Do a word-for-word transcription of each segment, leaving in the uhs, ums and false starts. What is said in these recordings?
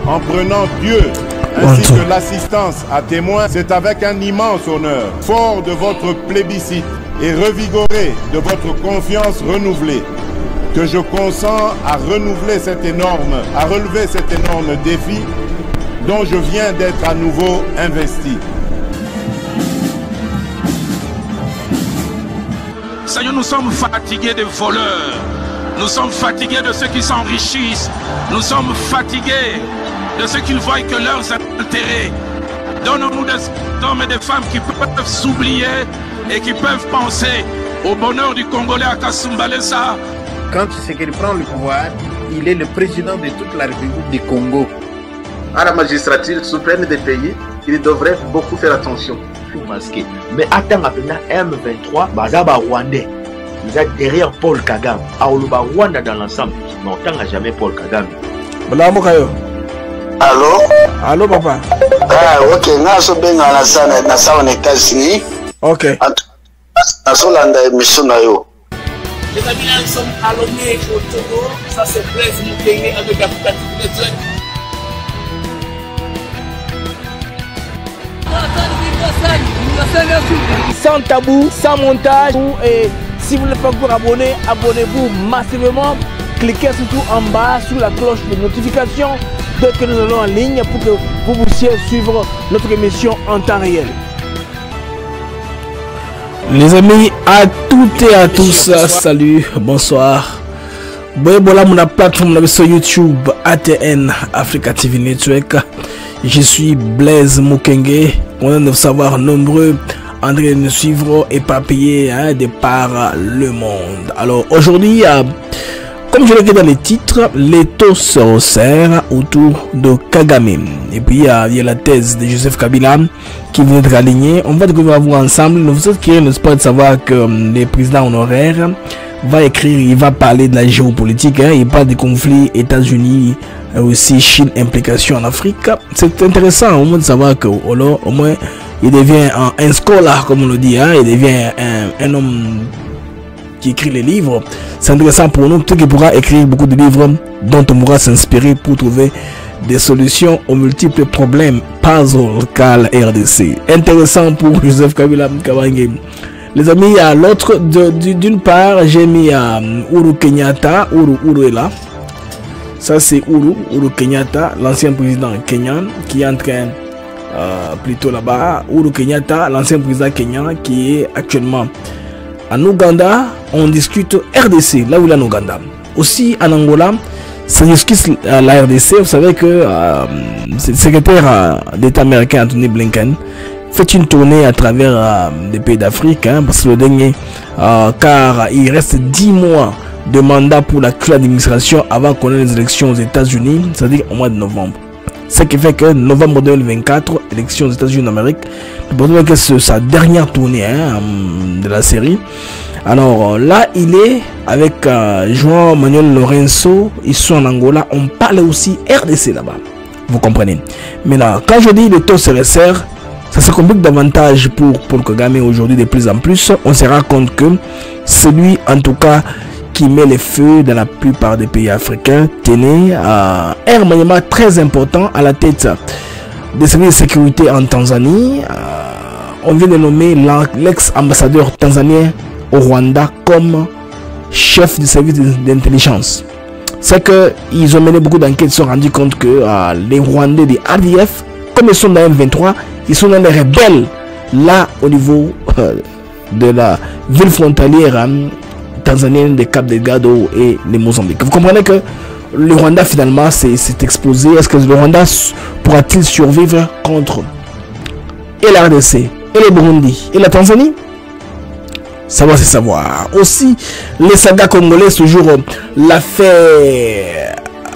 en prenant Dieu ainsi que l'assistance à témoins, c'est avec un immense honneur, fort de votre plébiscite et revigoré de votre confiance renouvelée, que je consens à renouveler cet énorme, à relever cet énorme défi dont je viens d'être à nouveau investi. Seigneur, nous sommes fatigués des voleurs, nous sommes fatigués de ceux qui s'enrichissent, nous sommes fatigués de ceux qui ne voient que leurs intérêts. Donne-nous des hommes et des femmes qui peuvent s'oublier et qui peuvent penser au bonheur du Congolais à Kasumbalesa. Quand Tshisekedi prend le pouvoir, il est le président de toute la République du Congo. À la magistrature suprême des pays, il devrait beaucoup faire attention. Masqué. Mais attends, M vingt-trois, Bazaba Rwandais. Ils sont derrière Paul Kagame. Aoluba Rwanda dans l'ensemble. Mais on n'a jamais Paul Kagame. Allô? Allô, papa? Ah, ok. Naso benga na sana na sawa na États-Unis. Ok. Naso landa émission na yo. Les amis, là, nous sommes à Lomé au Togo. Ça, c'est Blaise Mukengue avec Africa T V. Sans tabou, sans montage. Et si vous n'êtes pas encore abonné, abonnez-vous massivement. Cliquez surtout en bas sur la cloche de notification dès que nous allons en ligne pour que vous puissiez suivre notre émission en temps réel. Les amis, à toutes et à tous, salut, bonsoir. Bon, voilà mon plateforme sur YouTube, A T N, Africa T V Network. Je suis Blaise Mukengue. On a de savoir nombreux en train de nous suivre éparpillés hein, de par le monde. Alors aujourd'hui, euh, comme je l'ai dit dans les titres, l'étau se resserre autour de Kagame. Et puis euh, il y a la thèse de Joseph Kabila qui vient d'être alignée. On va découvrir vous ensemble. Vous êtes curieux, n'est-ce pas, de savoir que euh, le président honoraire va écrire, il va parler de la géopolitique, hein, il parle des conflits États-Unis, aussi Chine, implication en Afrique. C'est intéressant au moins de savoir que au moins il devient un, un scholar, comme on le dit, hein, il devient un, un homme qui écrit les livres. C'est intéressant pour nous, peut-être qu'il pourra écrire beaucoup de livres dont on pourra s'inspirer pour trouver des solutions aux multiples problèmes puzzle qu'a la R D C. Intéressant pour Joseph Kabila Kabange. Les amis, à l'autre, d'une part, j'ai mis à Uhuru Kenyatta. Uhuru, Uhuru est là. Ça, c'est Uhuru, Uhuru Kenyatta, l'ancien président kenyan, qui est en train, euh, plutôt là-bas. Uhuru Kenyatta, l'ancien président kenyan, qui est actuellement en Ouganda. On discute R D C, là où il est en Ouganda. Aussi, en Angola, ça discute la R D C. Vous savez que euh, le secrétaire euh, d'État américain, Anthony Blinken, fait une tournée à travers euh, des pays d'Afrique, hein, parce que le dernier, euh, car il reste dix mois de mandat pour l'actuelle administration avant qu'on ait les élections aux États-Unis, c'est-à-dire au mois de novembre. Ce qui fait que novembre deux mille vingt-quatre, élections aux États-Unis d'Amérique, que c'est sa dernière tournée hein, de la série. Alors là, il est avec euh, João Manuel Lourenço, ils sont en Angola, on parle aussi R D C là-bas. Vous comprenez? Mais là, quand je dis le taux se resserre, ça se complique davantage pour Paul Kagame aujourd'hui de plus en plus. On se rend compte que c'est lui en tout cas qui met les feux dans la plupart des pays africains. Tenez, euh, un remaniement très important à la tête des services de sécurité en Tanzanie. Euh, on vient de nommer l'ex-ambassadeur tanzanien au Rwanda comme chef du service d'intelligence. C'est qu'ils ont mené beaucoup d'enquêtes, ils se sont rendus compte que euh, les Rwandais des A D F, comme ils sont dans M vingt-trois, ils sont dans les rebelles là au niveau euh, de la ville frontalière hein, tanzanienne de Cap Delgado et les Mozambique. Vous comprenez que le Rwanda finalement s'est exposé. Est-ce que le Rwanda pourra-t-il survivre contre et la R D C et le Burundi et la Tanzanie? Savoir c'est savoir. Aussi les sagas congolais, toujours euh, l'affaire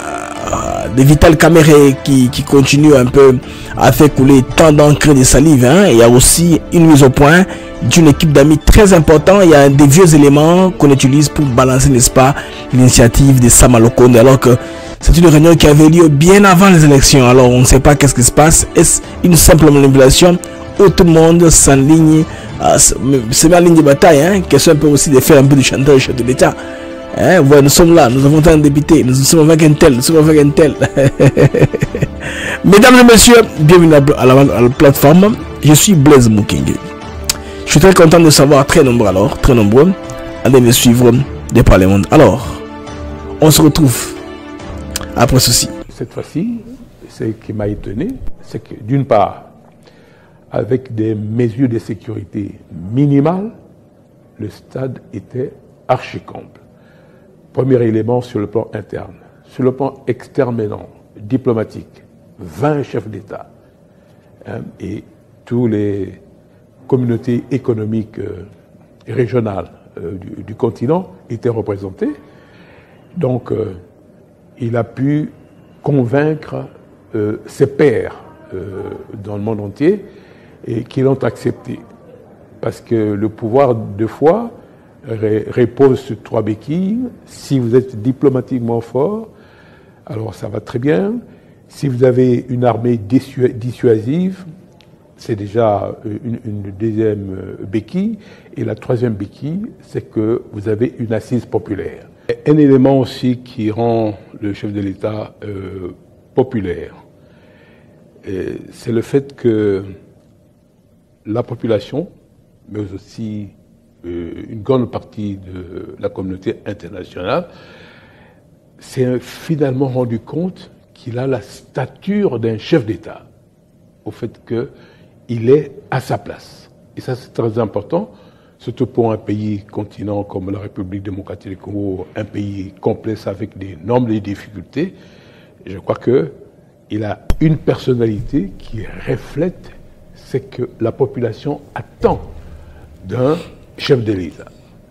de Vital Kamerhe qui, qui continue un peu à faire couler tant d'encre de salive hein. Il y a aussi une mise au point d'une équipe d'amis très importante. Il y a des vieux éléments qu'on utilise pour balancer, n'est-ce pas, l'initiative de Samalokonde, alors que c'est une réunion qui avait lieu bien avant les élections. Alors on ne sait pas qu'est-ce qui se passe. Est-ce une simple manipulation où tout le monde s'enligne, euh, se met en ligne de bataille hein. Question un peu aussi de faire un peu du chantage de l'État. Hein, ouais, nous sommes là, nous avons tant de députés, nous sommes avec un tel, nous sommes avec un tel. Mesdames et messieurs, bienvenue à la, à la plateforme. Je suis Blaise Mukingi. Je suis très content de savoir, très nombreux alors, très nombreux, allez me suivre de par le monde. Alors, on se retrouve après ceci. Cette fois-ci, ce qui m'a étonné, c'est que d'une part, avec des mesures de sécurité minimales, le stade était archi comble. Premier élément sur le plan interne. Sur le plan externe maintenant, diplomatique, vingt chefs d'État hein, et tous les communautés économiques euh, régionales euh, du, du continent étaient représentées. Donc, euh, il a pu convaincre euh, ses pairs euh, dans le monde entier et qui l'ont accepté. Parce que le pouvoir, deux fois, ré, repose sur trois béquilles. Si vous êtes diplomatiquement fort, alors ça va très bien. Si vous avez une armée dissuasive, c'est déjà une, une deuxième béquille. Et la troisième béquille, c'est que vous avez une assise populaire. Un élément aussi qui rend le chef de l'État euh, populaire, c'est le fait que la population, mais aussi euh, une grande partie de la communauté internationale, s'est finalement rendu compte qu'il a la stature d'un chef d'État, au fait qu'il est à sa place. Et ça, c'est très important, surtout pour un pays continent comme la République démocratique du Congo, un pays complexe avec d'énormes difficultés. Je crois qu'il a une personnalité qui reflète ce que la population attend d'un chef de l'État.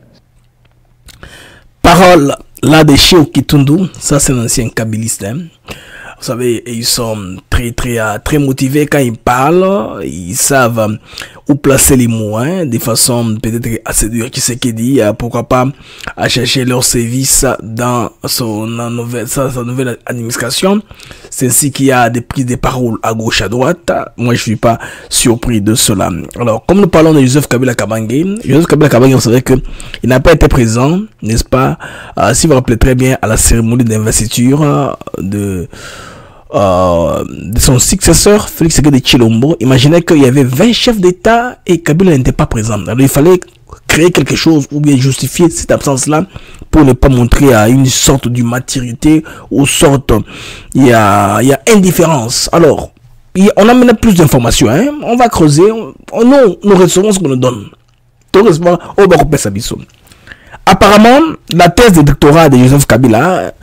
Parole là de Cheo Kitundu, ça c'est l'ancien kabiliste. Hein. Vous savez, ils sont très très très motivés quand ils parlent, ils savent où placer les mots, hein, de façon peut-être assez dure, qui sait qui dit, pourquoi pas à chercher leur service dans son nouvelle, sa, sa nouvelle administration. C'est ainsi qu'il y a des prises de parole à gauche, à droite. Moi, je suis pas surpris de cela. Alors, comme nous parlons de Joseph Kabila Kabange, Joseph Kabila Kabange, vous savez que il n'a pas été présent, n'est-ce pas, euh, si vous vous rappelez très bien, à la cérémonie d'investiture euh, de Euh, de son successeur, Félix Tshisekedi Tshilombo. Imaginez qu'il y avait vingt chefs d'État et Kabila n'était pas présent. Alors il fallait créer quelque chose ou bien justifier cette absence-là pour ne pas montrer à une sorte de maturité ou sorte il y a, il y a indifférence. Alors, il, on a maintenant plus d'informations. Hein? On va creuser. On, on, nous, nous recevons ce qu'on nous donne. Tout récemment, on va couper sa biseau. Apparemment, la thèse de doctorat de Joseph Kabila,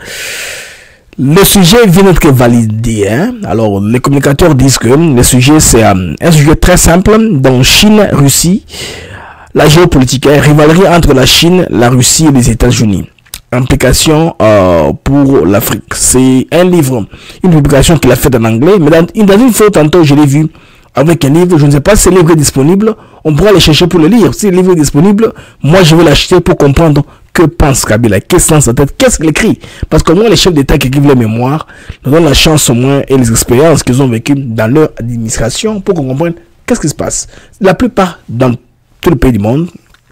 le sujet vient d'être validé. Hein? Alors, les communicateurs disent que le sujet, c'est euh, un sujet très simple. Dans Chine, Russie, la géopolitique, hein, rivalité entre la Chine, la Russie et les États-Unis. Implication euh, pour l'Afrique. C'est un livre, une publication qu'il a faite en anglais. Mais dans, dans une fois, tantôt, je l'ai vu avec un livre. Je ne sais pas si le livre est disponible. On pourra le chercher pour le lire. Si le livre est disponible, moi, je vais l'acheter pour comprendre que pense Kabila, qu'est-ce dans sa tête, qu'est-ce qu'il écrit. Parce que moi, les chefs d'État qui écrivent les mémoires nous donnent la chance au moins et les expériences qu'ils ont vécues dans leur administration pour qu'on comprenne qu'est-ce qui se passe. La plupart, dans tous les pays du monde,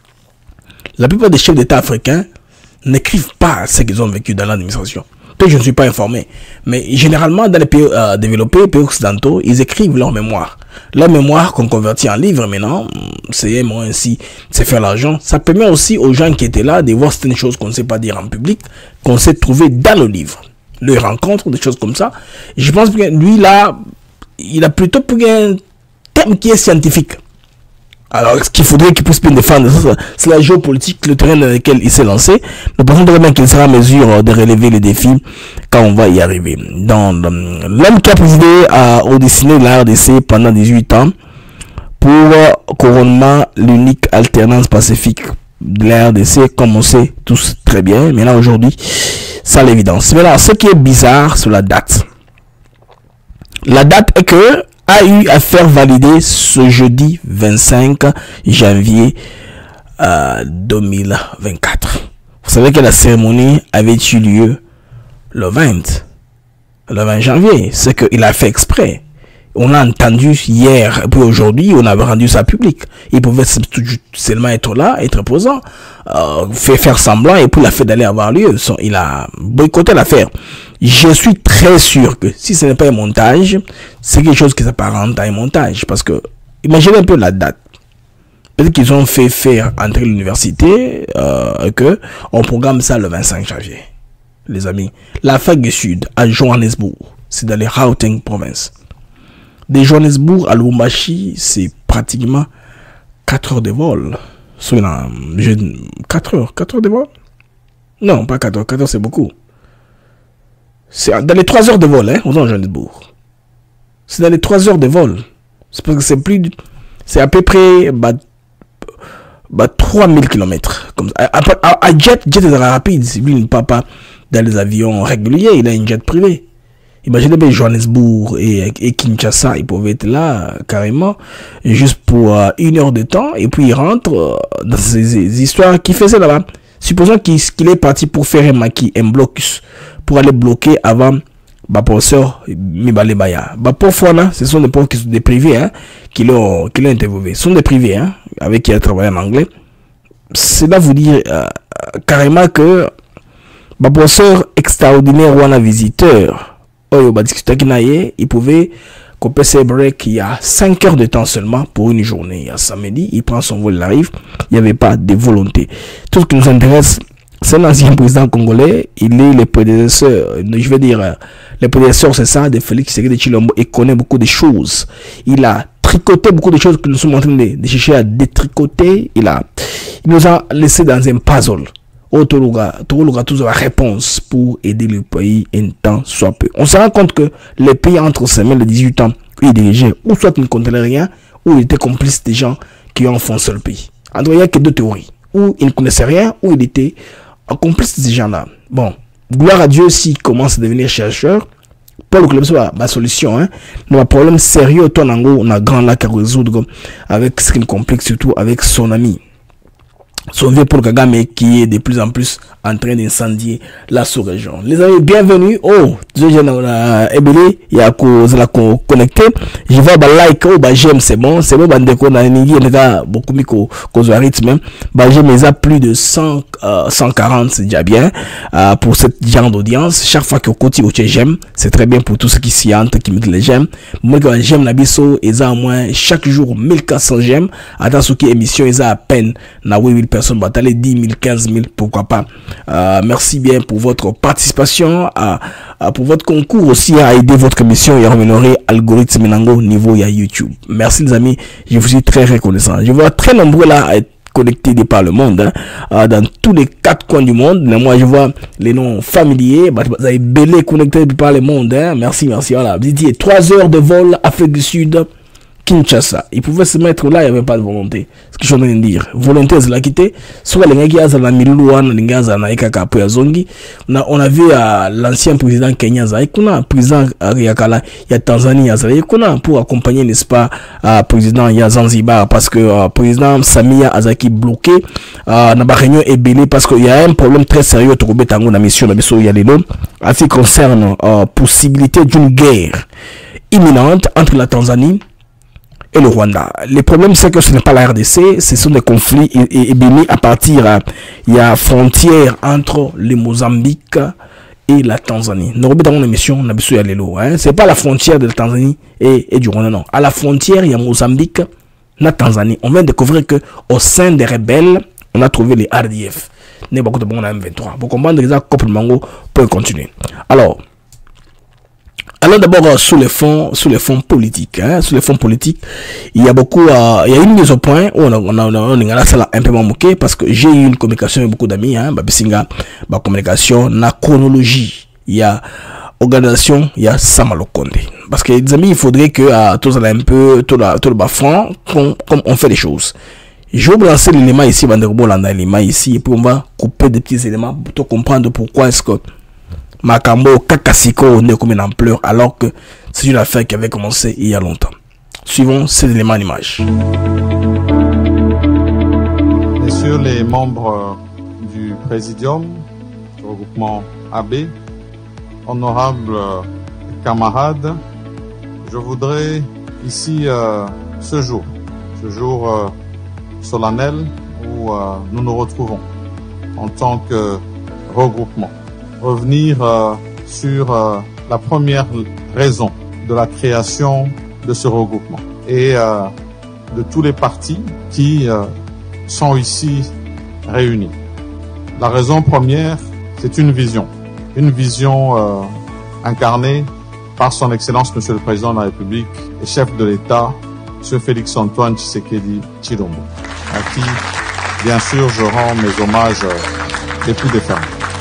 la plupart des chefs d'État africains n'écrivent pas ce qu'ils ont vécu dans l'administration. Peut-être que je ne suis pas informé, mais généralement dans les pays euh, développés, les pays occidentaux, ils écrivent leurs mémoires. Leur mémoire qu'on convertit en livre maintenant, c'est un moyen ainsi de faire l'argent. Ça permet aussi aux gens qui étaient là de voir certaines choses qu'on ne sait pas dire en public, qu'on sait trouver dans le livre. Les rencontres, des choses comme ça. Et je pense que lui là, il a plutôt pris un thème qui est scientifique. Alors, ce qu'il faudrait qu'il puisse bien défendre, c'est la géopolitique, le terrain dans lequel il s'est lancé. Nous pensons très bien qu'il sera en mesure de relever les défis quand on va y arriver. Dans l'homme qui a présidé à, au dessiné de la R D C pendant dix-huit ans, pour couronnement, l'unique alternance pacifique de la R D C, comme on sait tous très bien. Mais là, aujourd'hui, ça a l'évidence. Mais là, ce qui est bizarre, c'est la date. La date est que a eu à faire valider ce jeudi vingt-cinq janvier euh, deux mille vingt-quatre. Vous savez que la cérémonie avait eu lieu le vingt, le vingt janvier. C'est qu'il a fait exprès. On l'a entendu hier, et puis aujourd'hui, on avait rendu ça public. Il pouvait seulement être là, être présent, euh, faire, faire semblant, et puis la fête d'aller avoir lieu. Il a boycotté l'affaire. Je suis très sûr que si ce n'est pas un montage, c'est quelque chose qui s'apparente à un montage. Parce que, imaginez un peu la date. Peut-être qu'ils ont fait faire entrer l'université, euh, que on programme ça le vingt-cinq janvier. Les amis, l'Afrique du Sud, à Johannesburg, c'est dans les Gauteng province. De Johannesburg à Lubumbashi, c'est pratiquement quatre heures de vol. quatre heures, quatre heures de vol? Non, pas quatre heures, quatre heures c'est beaucoup. C'est dans les trois heures de vol, hein, aux Johannesburg. C'est dans les trois heures de vol. C'est parce que c'est plus... C'est à peu près bah, bah, trois mille kilomètres. Comme ça. À, à, à jet, jet est rapide. Lui, il ne part pas dans les avions réguliers, il a une jet privé. Imaginez bien Johannesburg et, et Kinshasa, ils pouvaient être là carrément juste pour euh, une heure de temps et puis ils rentrent euh, dans ces, ces histoires qu'ils faisaient là-bas. Supposons qu'il qu'il est parti pour faire un maquis, un blocus, pour aller bloquer avant bah professeur Mibalebaya. Bah parfois là, ce sont des profs qui sont des privés hein, qui l'ont qui l'ont interviewé. Ce sont des privés hein, avec qui il a travaillé en anglais. C'est là vous dire euh, carrément que bah professeur extraordinaire ou un visiteur. Oh, bah, il pouvait couper ses breaks il y a cinq heures de temps seulement pour une journée. Il y a samedi, il prend son vol, il arrive. Il n'y avait pas de volonté. Tout ce qui nous intéresse, c'est l'ancien président congolais. Il est le prédécesseur, je vais dire, le prédécesseur, c'est ça, de Félix Tshisekedi Tshilombo. Il connaît beaucoup de choses. Il a tricoté beaucoup de choses que nous sommes en train de, de chercher à détricoter. Il, a, il nous a laissé dans un puzzle. Autoluga, Autoluga, tous la réponse pour aider le pays un temps soit peu. On se rend compte que les pays entre ses mains de dix-huit ans, il dirigeait, ou soit il ne comprenait rien, ou il était complice des gens qui ont enfoncé le pays. En il n'y a que deux théories. Ou il ne connaissait rien, ou il était complice de ces gens-là. Bon, gloire à Dieu s'il commence à devenir chercheur. Paul Club, c'est ma solution. Hein. Nous avons un problème sérieux, on a un grand lac à résoudre avec ce qui nous complique, surtout avec son ami. Son vieux Paul Kagame qui est de plus en plus en train d'incendier la sous-région. Les amis, bienvenue. Oh, je viens à Ebele, il y a cause la connecter. Je vais bah like, oh bah j'aime, c'est bon, c'est bon, bah ndeko na ningi, on a beaucoup mis cause rythme. Bah j'aime les a plus de cent, euh, cent quarante, c'est déjà bien euh, pour cette genre d'audience. Chaque fois que côté où tu j'aime, c'est très bien pour tous ceux qui s'y entrent, qui mettent les j'aime. Moi quand j'aime la biso, ils ont au moins chaque jour mille quatre cents j'aime. Attends ce qui émission, ils ont à peine na huit mille personnes, bah t'as les dix mille, quinze mille, pourquoi pas. Euh, merci bien pour votre participation, à, à, pour votre concours aussi à aider votre émission et à améliorer l'algorithme Menango niveau à YouTube. Merci les amis, je vous suis très reconnaissant. Je vois très nombreux là à être connectés de par le monde, hein, euh, dans tous les quatre coins du monde. Mais moi je vois les noms familiers, bah, vous avez belé connectés de par le monde. Hein. Merci, merci. Voilà, vous dites trois heures de vol Afrique du Sud. Kinshasa, il pouvait se mettre là, il n'y avait pas de volonté. Ce que je suis en train de dire. Volonté, c'est la quitter. Soit les gens qui ont la Milouane, les gens qui ont la Ekaka Zongi. On a vu l'ancien président Kenya, le président Riakala, il y a Tanzanie, il y a pour accompagner, n'est-ce pas, le président Zanzibar, parce que le président Samia Azaki bloqué, na ba réunion est belé parce qu'il y a un problème très sérieux au Togo Tango, la mission, la mission, il y a les noms, en ce qui concerne la possibilité d'une guerre imminente entre la Tanzanie et le Rwanda. Le problème, c'est que ce n'est pas la R D C, ce sont des conflits et, et, et à partir, il y a frontière entre le Mozambique et la Tanzanie. Nous remettons une émission, on a besoin d'aller là. C'est pas la frontière de la Tanzanie et, et du Rwanda, non. À la frontière, il y a Mozambique, la Tanzanie. On vient de découvrir que au sein des rebelles, on a trouvé les R D F. N'est pas de bon M vingt-trois. Pour comprendre les couple mango peut continuer. Alors, allons d'abord sur les fonds, sur les fonds politiques. Hein. Sur les fonds politiques, il y a beaucoup, euh, il y a une mise au point où on a, on a, on a, ça l'a un peu manqué parce que j'ai eu une communication avec beaucoup d'amis. Hein, Babisinga, ma communication, la chronologie. Il y a organisation, il y a Samalo Konde. Parce que les amis, il faudrait que euh, tous un peu, tout le, tout le bas franc, comme, comme on fait les choses. Je vais lancer l'élément ici, Banderbo Landa l'élément ici, et puis on va couper des petits éléments pour te comprendre pourquoi est-ce que Makambo Kakasiko n'est comme une ampleur alors que c'est une affaire qui avait commencé il y a longtemps. Suivons ces éléments en image. Messieurs les membres du Présidium, du regroupement A B, honorables camarades, je voudrais ici, euh, ce jour, ce jour euh, solennel où euh, nous nous retrouvons en tant que regroupement, revenir euh, sur euh, la première raison de la création de ce regroupement et euh, de tous les partis qui euh, sont ici réunis. La raison première, c'est une vision, une vision euh, incarnée par son Excellence Monsieur le Président de la République et chef de l'État, M. Félix-Antoine Tshisekedi Tshilombo, à qui, bien sûr, je rends mes hommages euh, les plus défermés.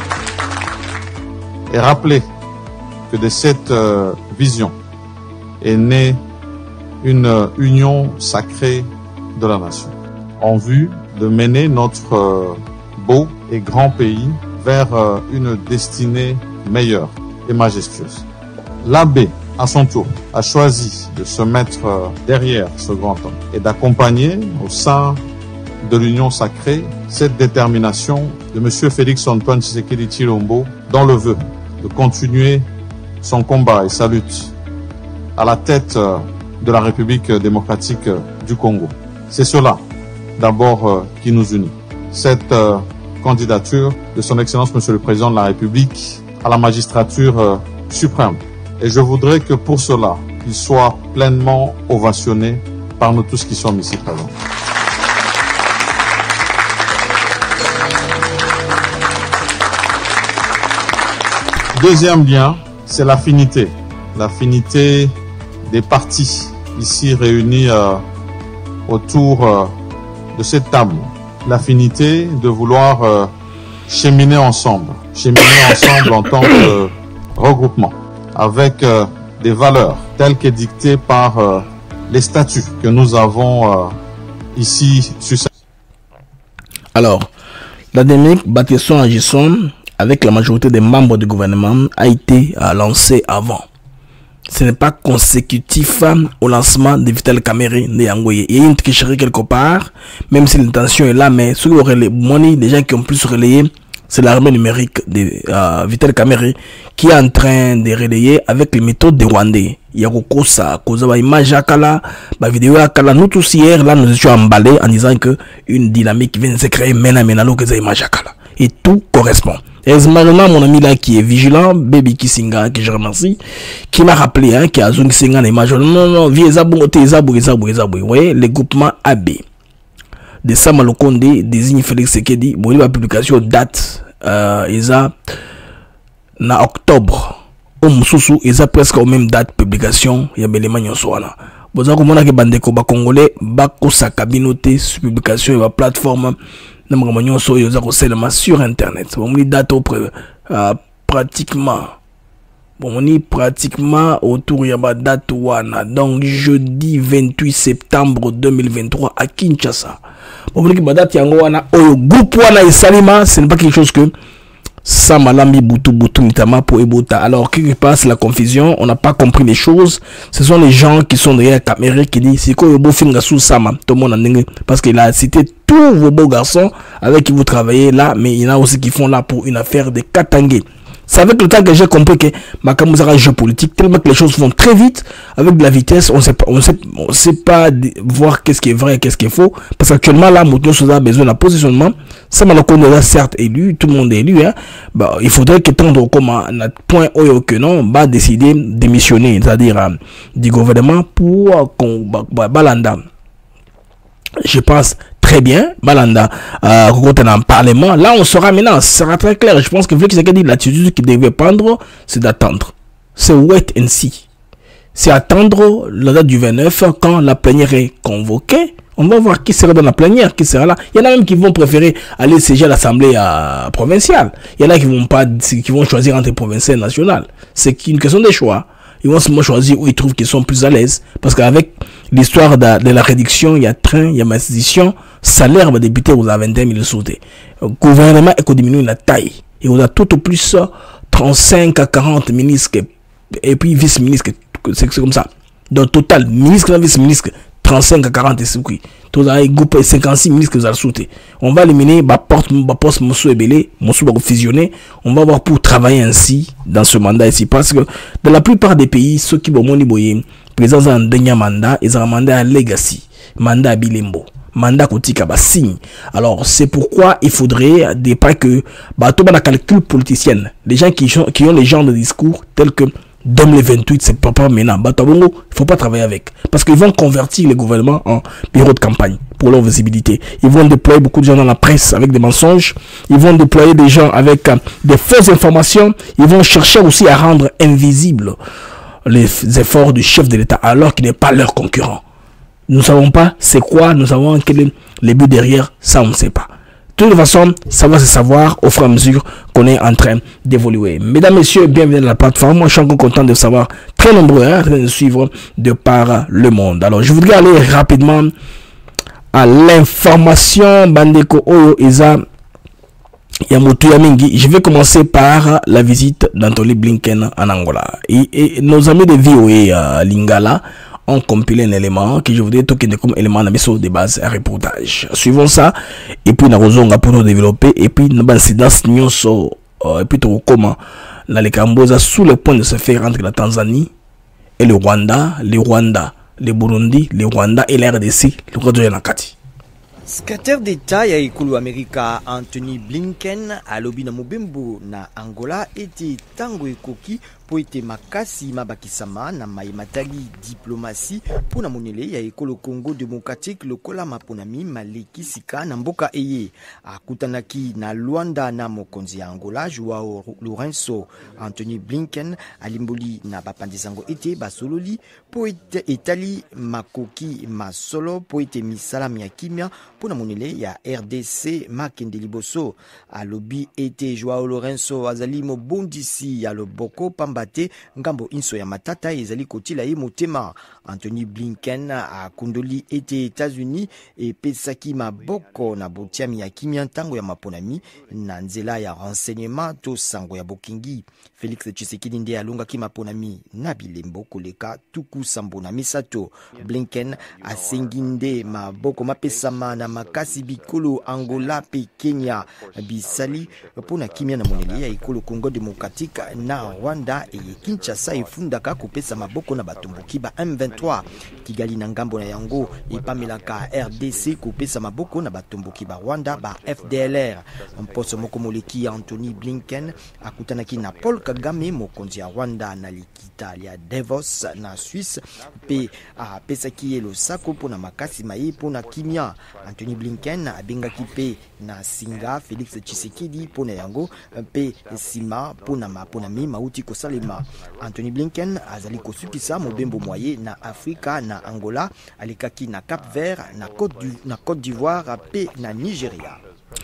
Et rappeler que de cette euh, vision est née une euh, union sacrée de la nation, en vue de mener notre euh, beau et grand pays vers euh, une destinée meilleure et majestueuse. L'A B, à son tour, a choisi de se mettre euh, derrière ce grand homme et d'accompagner au sein de l'union sacrée cette détermination de M. Félix-Antoine Tshisekedi Tshilombo dans le vœu de continuer son combat et sa lutte à la tête euh, de la République démocratique euh, du Congo. C'est cela, d'abord, euh, qui nous unit. Cette euh, candidature de son Excellence Monsieur le Président de la République à la magistrature euh, suprême. Et je voudrais que pour cela, il soit pleinement ovationné par nous tous qui sommes ici présents. Deuxième lien, c'est l'affinité. L'affinité des partis ici réunis euh, autour euh, de cette table. L'affinité de vouloir euh, cheminer ensemble, cheminer ensemble en tant que regroupement, avec euh, des valeurs telles que dictées par euh, les statuts que nous avons euh, ici sur cette... Alors, la dynamique bâtissons agissons avec la majorité des membres du gouvernement a été euh, lancée avant. Ce n'est pas consécutif au lancement de Vital Kamerhe de Yangoye. Il y a une tricherie quelque part, même si l'intention est là, mais ceux qui ont relayé, les gens qui ont plus relayé, c'est l'armée numérique de euh, Vital Kamerhe qui est en train de relayer avec les méthodes des Rwandais. Il y a beaucoup ça, cause de l'image à Kala, la vidéo à Kala. Nous tous hier, là, nous étions emballés en disant que une dynamique vient de se créer, mais maintenant, que c'est l'image à Kala. Et tout correspond. Et maintenant, mon ami là qui est vigilant, Baby Kisinga, que je remercie, qui m'a rappelé, hein, qui a zone Kisinga l'image. Non, non, vieux Zabou, Zabou, Zabou, Zabou. Vous voyez, le groupement A B de Samalokonde désigne Félix Sekedi. Bon, la publication date, euh, isa, na octobre. Au Moussoussou, isa presque au même date publication. Il y a l'élément Nyonsoana. Vous avez compris que Bandeko, ba Congolais, Bako sa cabinoté, sur publication, et la plateforme. Sur internet. Bon, on date euh, pratiquement. Bon, on est pratiquement autour de la date wana. Donc jeudi vingt-huit septembre deux mille vingt-trois à Kinshasa. Bon, on dit que date yango wana au groupe wana et Salima, ce n'est pas quelque chose que Samalambi Boutou Boutou Mitama pour Ebota. Alors, quelque part, c'est la confusion, on n'a pas compris les choses. Ce sont les gens qui sont derrière la caméra qui disent c'est quoi le beau film sous Sama, tout le monde en anglais. Parce qu'il a cité tous vos beaux garçons avec qui vous travaillez là, mais il y en a aussi qui font là pour une affaire de Katangé. C'est avec le temps que j'ai compris que Makamouza un jeu politique, tellement que les choses vont très vite, avec de la vitesse, on sait pas, on sait, on sait pas voir qu'est-ce qui est vrai et qu'est-ce qui est faux. Parce qu'actuellement, là, Mouton Souza a besoin d'un positionnement. Ça m'a le certes élu, tout le monde est élu, hein. Bah, il faudrait que tendre comme un point où que non, va décider de démissionner, c'est-à-dire, euh, du gouvernement pour qu'on, bah, Balanda. Je pense très bien, Balanda, euh, quand on est en parlement, là on sera maintenant, ce sera très clair. Je pense que Félix Sekedi, l'attitude qu'il devait prendre, c'est d'attendre. C'est wait and see. C'est attendre la date du vingt-neuf, quand la plénière est convoquée. On va voir qui sera dans la plénière, qui sera là. Il y en a même qui vont préférer aller siéger à l'Assemblée euh, provinciale. Il y en a qui vont pas, qui vont choisir entre provincial et national. C'est une question de choix. Ils vont seulement choisir où ils trouvent qu'ils sont plus à l'aise. Parce qu'avec l'histoire de, de la réduction, il y a train, il y a massification, salaire va débuter aux vingt et un mille sautés. Le gouvernement est diminué la taille. Et on a tout au plus trente-cinq à quarante ministres et puis vice-ministres. C'est comme ça. Donc total, ministre et vice-ministre, trente-cinq à quarante et cinq. Tout à groupe cinquante-six ministres que vous allez sauter. On va éliminer ma porte, ma poste, Moussou et Belé, Moussou va fusionner. On va voir pour travailler ainsi dans ce mandat ici. Parce que dans la plupart des pays, ceux qui vont moniboyer, président en dernier mandat, ils ont un mandat à legacy, mandat à bilembo, mandat kotika ba signe. Alors c'est pourquoi il faudrait des pas que bah tout la calcul politicienne, les gens qui, qui ont les genres de discours tels que deux mille vingt-huit, c'est pas pas maintenant. Bah il faut pas travailler avec parce qu'ils vont convertir les gouvernements en bureau de campagne pour leur visibilité. Ils vont déployer beaucoup de gens dans la presse avec des mensonges. Ils vont déployer des gens avec euh, des fausses informations. Ils vont chercher aussi à rendre invisibles les efforts du chef de l'État alors qu'il n'est pas leur concurrent. Nous ne savons pas c'est quoi, nous savons quel est le but derrière, ça on ne sait pas. De toute façon, ça va se savoir au fur et à mesure qu'on est en train d'évoluer. Mesdames, Messieurs, bienvenue dans la plateforme. Moi, je suis encore content de savoir, très nombreux, hein, de suivre de par le monde. Alors, je voudrais aller rapidement à l'information. Bandeko Oyo Eza Yamoto Yamingi. Je vais commencer par la visite d'Anthony Blinken en Angola. Et, et nos amis de V O A euh, Lingala ont compilé un élément que je voudrais toquer comme élément de base à reportage. Suivons ça et puis nous allons pour nous développer et puis nous allons incidence et puis tout comment dans les Camboza sous le point de se faire entre la Tanzanie et le Rwanda, le Rwanda, le Burundi, le Rwanda et la R D C, le Rwanda et la Kati. Secrétaire d'État ya ikulu Amerika Anthony Blinken alobi na mobembo na Angola ete tango ekoki po ete makasi mabakisama na maimatali diplomatie pona monele ya ekolo Congo démocratique lokola maponami maleki sika na mboka eye akutanaki na Luanda na mokonzi ya Angola Joao Lourenço. Anthony Blinken alimboli na bapandizango ete basololi po ete etali makoki masolo po ete misala ya kimia pona monele ya R D C makende liboso alobi ete Joao Lourenço azali mobondisi ya loboko pambate ngambo inso ya matata ezali kotila ye motema. Anthony Blinken a kondoli ete États-Unis e pesaki maboko na botiami ya kimia ntango ya maponami na nzela ya renseignement to sango ya bokingi. Félix Tshisekedi nde alongaki maponami na bilembo koleka tuku sambo na misato. Blinken asengi nde maboko mapesama na makasi bikolo Angola pe Kenya bisali pona kimia na moneli ya ikolo Congo démocratique na Rwanda e Kinshasa efundaka kopesa maboko na batomboki ba M vingt-trois. Kigali na ngambo na yango epamelaka R D C kopesa maboko na batomboki ba Rwanda ba F D L R. Mposo moko moleki Anthony Blinken akutanaki na Paul Kagame mokonzi ya Rwanda na likita ya Davos na Suisse pe a pesaki elo sako pona makasi mai pona kimia. Anthony Blinken abengaki pe na singa Félix Tshisekedi pona yango pe sima pona mapona mi mauti kosalema. Anthony Blinken azali kosupisa mobembo moye na Afrika na Angola alikaki na Cap Vert na Côte du na Côte d'Ivoire pe na Nigeria.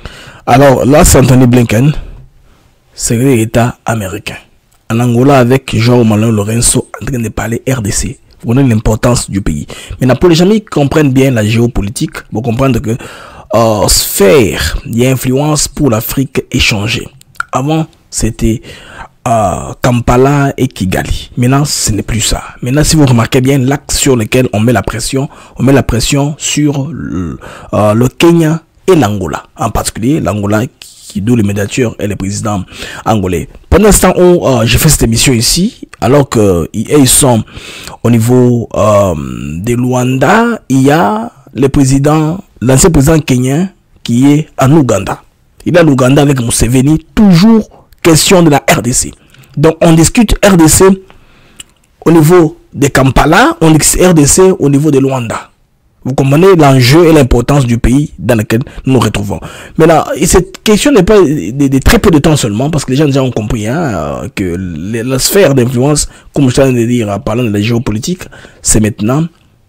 Alors là c'est Anthony Blinken, secrétaire d'État américain en Angola avec Joao Lourenço en train de parler R D C. Vous connaissez l'importance du pays. Mais pour les gens qui comprennent bien la géopolitique, vous comprendre que euh, sphère, il y a influence pour l'Afrique est changée. Avant, c'était euh, Kampala et Kigali. Maintenant, ce n'est plus ça. Maintenant, si vous remarquez bien l'axe sur lequel on met la pression, on met la pression sur le, euh, le Kenya et l'Angola. En particulier, l'Angola qui d'où le médiateur et le président angolais. Pendant l'instant où euh, j'ai fait cette émission ici, alors que ils sont au niveau euh, de Luanda, il y a le président, l'ancien président kenyan qui est en Ouganda. Il est à l'Ouganda avec Museveni, toujours question de la R D C. Donc on discute R D C au niveau de Kampala, on discute R D C au niveau de Luanda. Vous comprenez l'enjeu et l'importance du pays dans lequel nous nous retrouvons. Maintenant, cette question n'est pas de, de, de très peu de temps seulement, parce que les gens déjà ont compris hein, que les, la sphère d'influence, comme je viens de dire en parlant de la géopolitique, c'est maintenant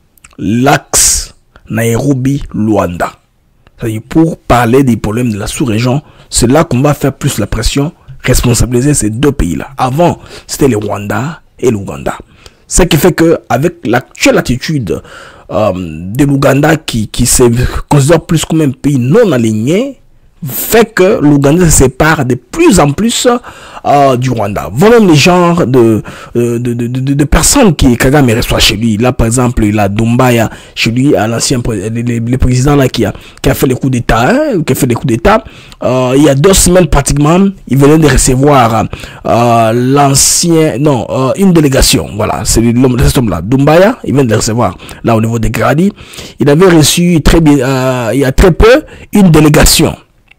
l'axe Nairobi-Luanda. C'est-à-dire pour parler des problèmes de la sous-région, c'est là qu'on va faire plus la pression, responsabiliser ces deux pays-là. Avant, c'était le Rwanda et l'Ouganda. Ce qui fait que avec l'actuelle attitude euh, de l'Ouganda qui, qui se considère plus comme un pays non aligné fait que l'Ouganda se sépare de plus en plus euh, du Rwanda. Voilà même les genres de, de, de, de, de, de personnes qui Kagame reçoit chez lui. Là, par exemple, il a Doumbaya chez lui, à l'ancien le, le président là qui a, qui a fait les coups d'État, hein, qui a fait des coups d'État. Euh, il y a deux semaines pratiquement, il venait de recevoir euh, l'ancien, non, euh, une délégation. Voilà, c'est l'homme de cet homme-là, Doumbaya. Il vient de le recevoir là au niveau des Grady. Il avait reçu très bien, euh, il y a très peu, une délégation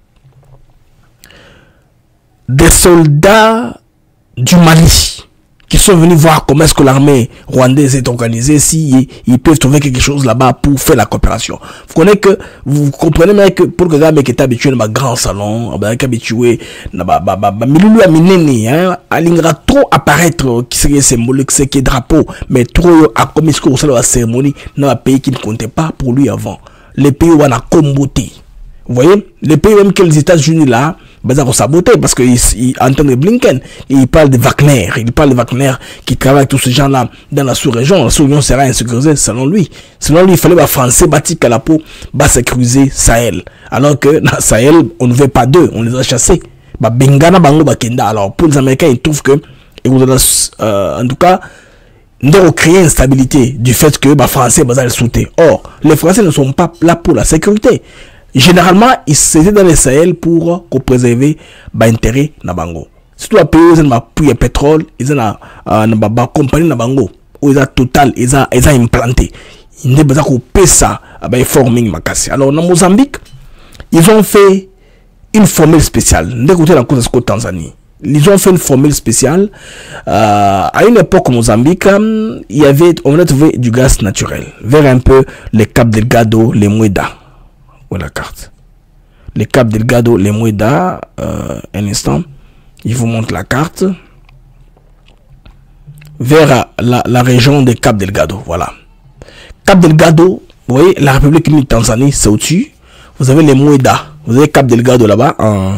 des soldats du Mali qui sont venus voir comment est-ce que l'armée rwandaise est organisée, si ils peuvent trouver quelque chose là-bas pour faire la coopération. Vous connaissez que, vous comprenez bien que pour que Kagame qui est habitué dans un grand salon, qui est habitué dans un minini, il trop apparaître qui serait symbolique, c'est qui est drapeau, mais trop à comme est-ce que vous savez la cérémonie dans un pays qui ne comptait pas pour lui avant. Les pays où on a comboté. Vous voyez, les pays même que les États-Unis là, bah ça va saboter parce que il entend Blinken, il parle de Wagner, il parle de Wagner qui travaille avec tous ces gens-là dans la sous-région. La sous-région sera insécurisée selon lui. Selon lui, il fallait que les Français bâtissent à la peau, bah sécuriser Sahel. Alors que dans Sahel, on ne veut pas d'eux, on les a chassés. Bah Bengana Bango Bakenda. Alors pour les Américains, ils trouvent que, et vous avez, euh, en tout cas, nous avons créé une stabilité du fait que les Français bah, les sauter. Or, les Français ne sont pas là pour la sécurité. Généralement, ils étaient dans le Sahel pour préserver l'intérêt de Bango. Surtout les pays où ils ont pris pétrole, ils ont une compagnie de Bango, où ils ont total, ils ont implanté. Ils ont besoin de payer ça, ils forming makasi. Alors, dans Mozambique, ils ont fait une formule spéciale. D'écouter la cause de Tanzanie. Ils ont fait une formule spéciale. Euh, à une époque au Mozambique, il y avait, on a trouvé du gaz naturel vers un peu les Cap Delgado, les Mueda. La carte. Les Cap Delgado, les Mueda, euh, un instant, il vous montre la carte. Vers la, la région des Cap Delgado, voilà. Cap Delgado, vous voyez, la République unie de Tanzanie, c'est au-dessus. Vous avez les Mueda, vous avez Cap Delgado là-bas, en,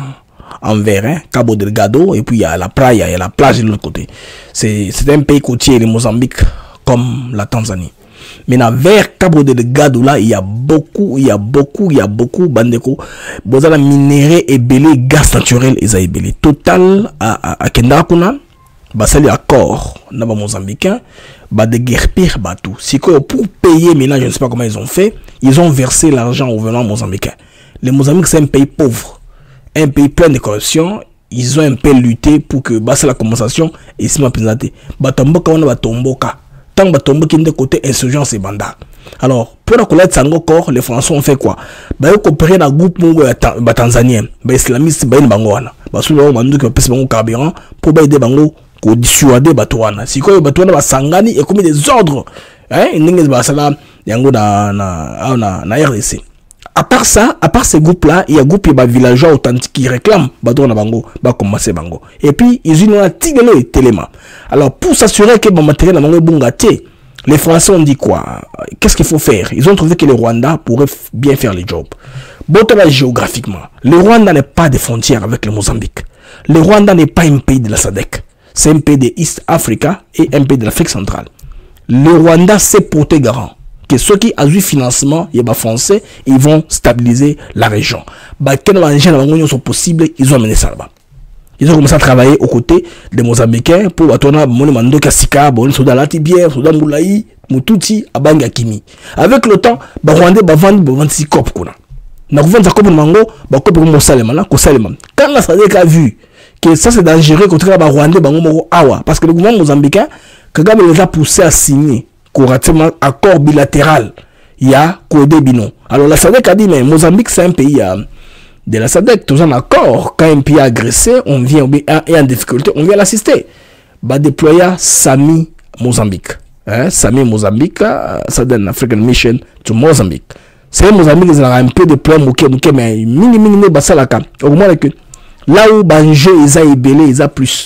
en vert, hein, Cabo Delgado, et puis il y a la playa, il y a la plage de l'autre côté. C'est un pays côtier, le Mozambique, comme la Tanzanie. Maintenant, vers Cabo Delgado, là, il y a beaucoup, il y a beaucoup, il y a beaucoup, bandeko, vous avez minéraux et belé, gaz naturel, et ça est belé. Total, à, à, à Kendakuna, bah, c'est l'accord, n'a pas mozambicain, bah, de guerre pire, bah, tout. Si quoi, pour payer, maintenant, je ne sais pas comment ils ont fait, ils ont versé l'argent au gouvernement mozambicain. Le Mozambique, c'est un pays pauvre, un pays plein de corruption. Ils ont un peu lutté pour que, bah, c'est la compensation, et c'est ma présenté. Bah, tomboka, on a tomboka. Tant que tombe qui est de côté insurgence et banda. Alors, pour la collecte sango corps, les Français ont fait quoi? Bah, ils ont coopéré dans le groupe bah, tanzanien, bah, islamiste, bah, ils bangoana. Bah, sous le monde qui a pris bango carburant pour aider bango pour dissuader Batouana. Si quoi, Batouana va sangani et commis des ordres. Hein, il n'y a pas ça là, yango na na na na R D C. À part ça, à part ces groupes-là, il y a des groupes et villageois authentiques qui réclament Batouana bango, bah commencer bango. Et puis ils ont un tigre et téléma. Alors pour s'assurer que bon matériel bango est bon gâté, les Français ont dit quoi? Qu'est-ce qu'il faut faire? Ils ont trouvé que le Rwanda pourrait bien faire le job. Bon, géographiquement, le Rwanda n'est pas de frontières avec le Mozambique. Le Rwanda n'est pas un pays de la S A D C. C'est un pays de East Africa et un pays de l'Afrique centrale. Le Rwanda s'est porté garant que ceux qui ont eu financement, il y a des Français, ils vont stabiliser la région. Bah, quand les gens sont possibles, ils ont mené ça là-bas. Ils ont commencé à travailler aux côtés des Mozambicains pour attendre mon mando Kassika, bon soda Latibière, soda Moulaï, Mututi, Abanga Kimi. Avec le temps, bah Rwanda va vendre vingt-six copes kuna. Na vendre copes mango, bah copes comme Salema là, ko Salema. Quand la S A D C a vu que ça c'est dangereux contre la Rwanda bango moko awa parce que le gouvernement mozambicain Kagame les a poussé à signer correctement accord bilatéral. Il y a Codé Bino. Alors la S A D C a dit mais Mozambique c'est un pays euh, de la S A D C, tous en accord. Quand un pays agressé, on vient et en difficulté, on vient l'assister. Bah déployer Sami Mozambique. Hein? Sami Mozambique, uh, Southern African Mission to Mozambique. C'est Mozambique, ils ont un peu de plan, mais mini mini basalaka. Au moins que là où Banjé, ils ont ébélé, ils ont plus.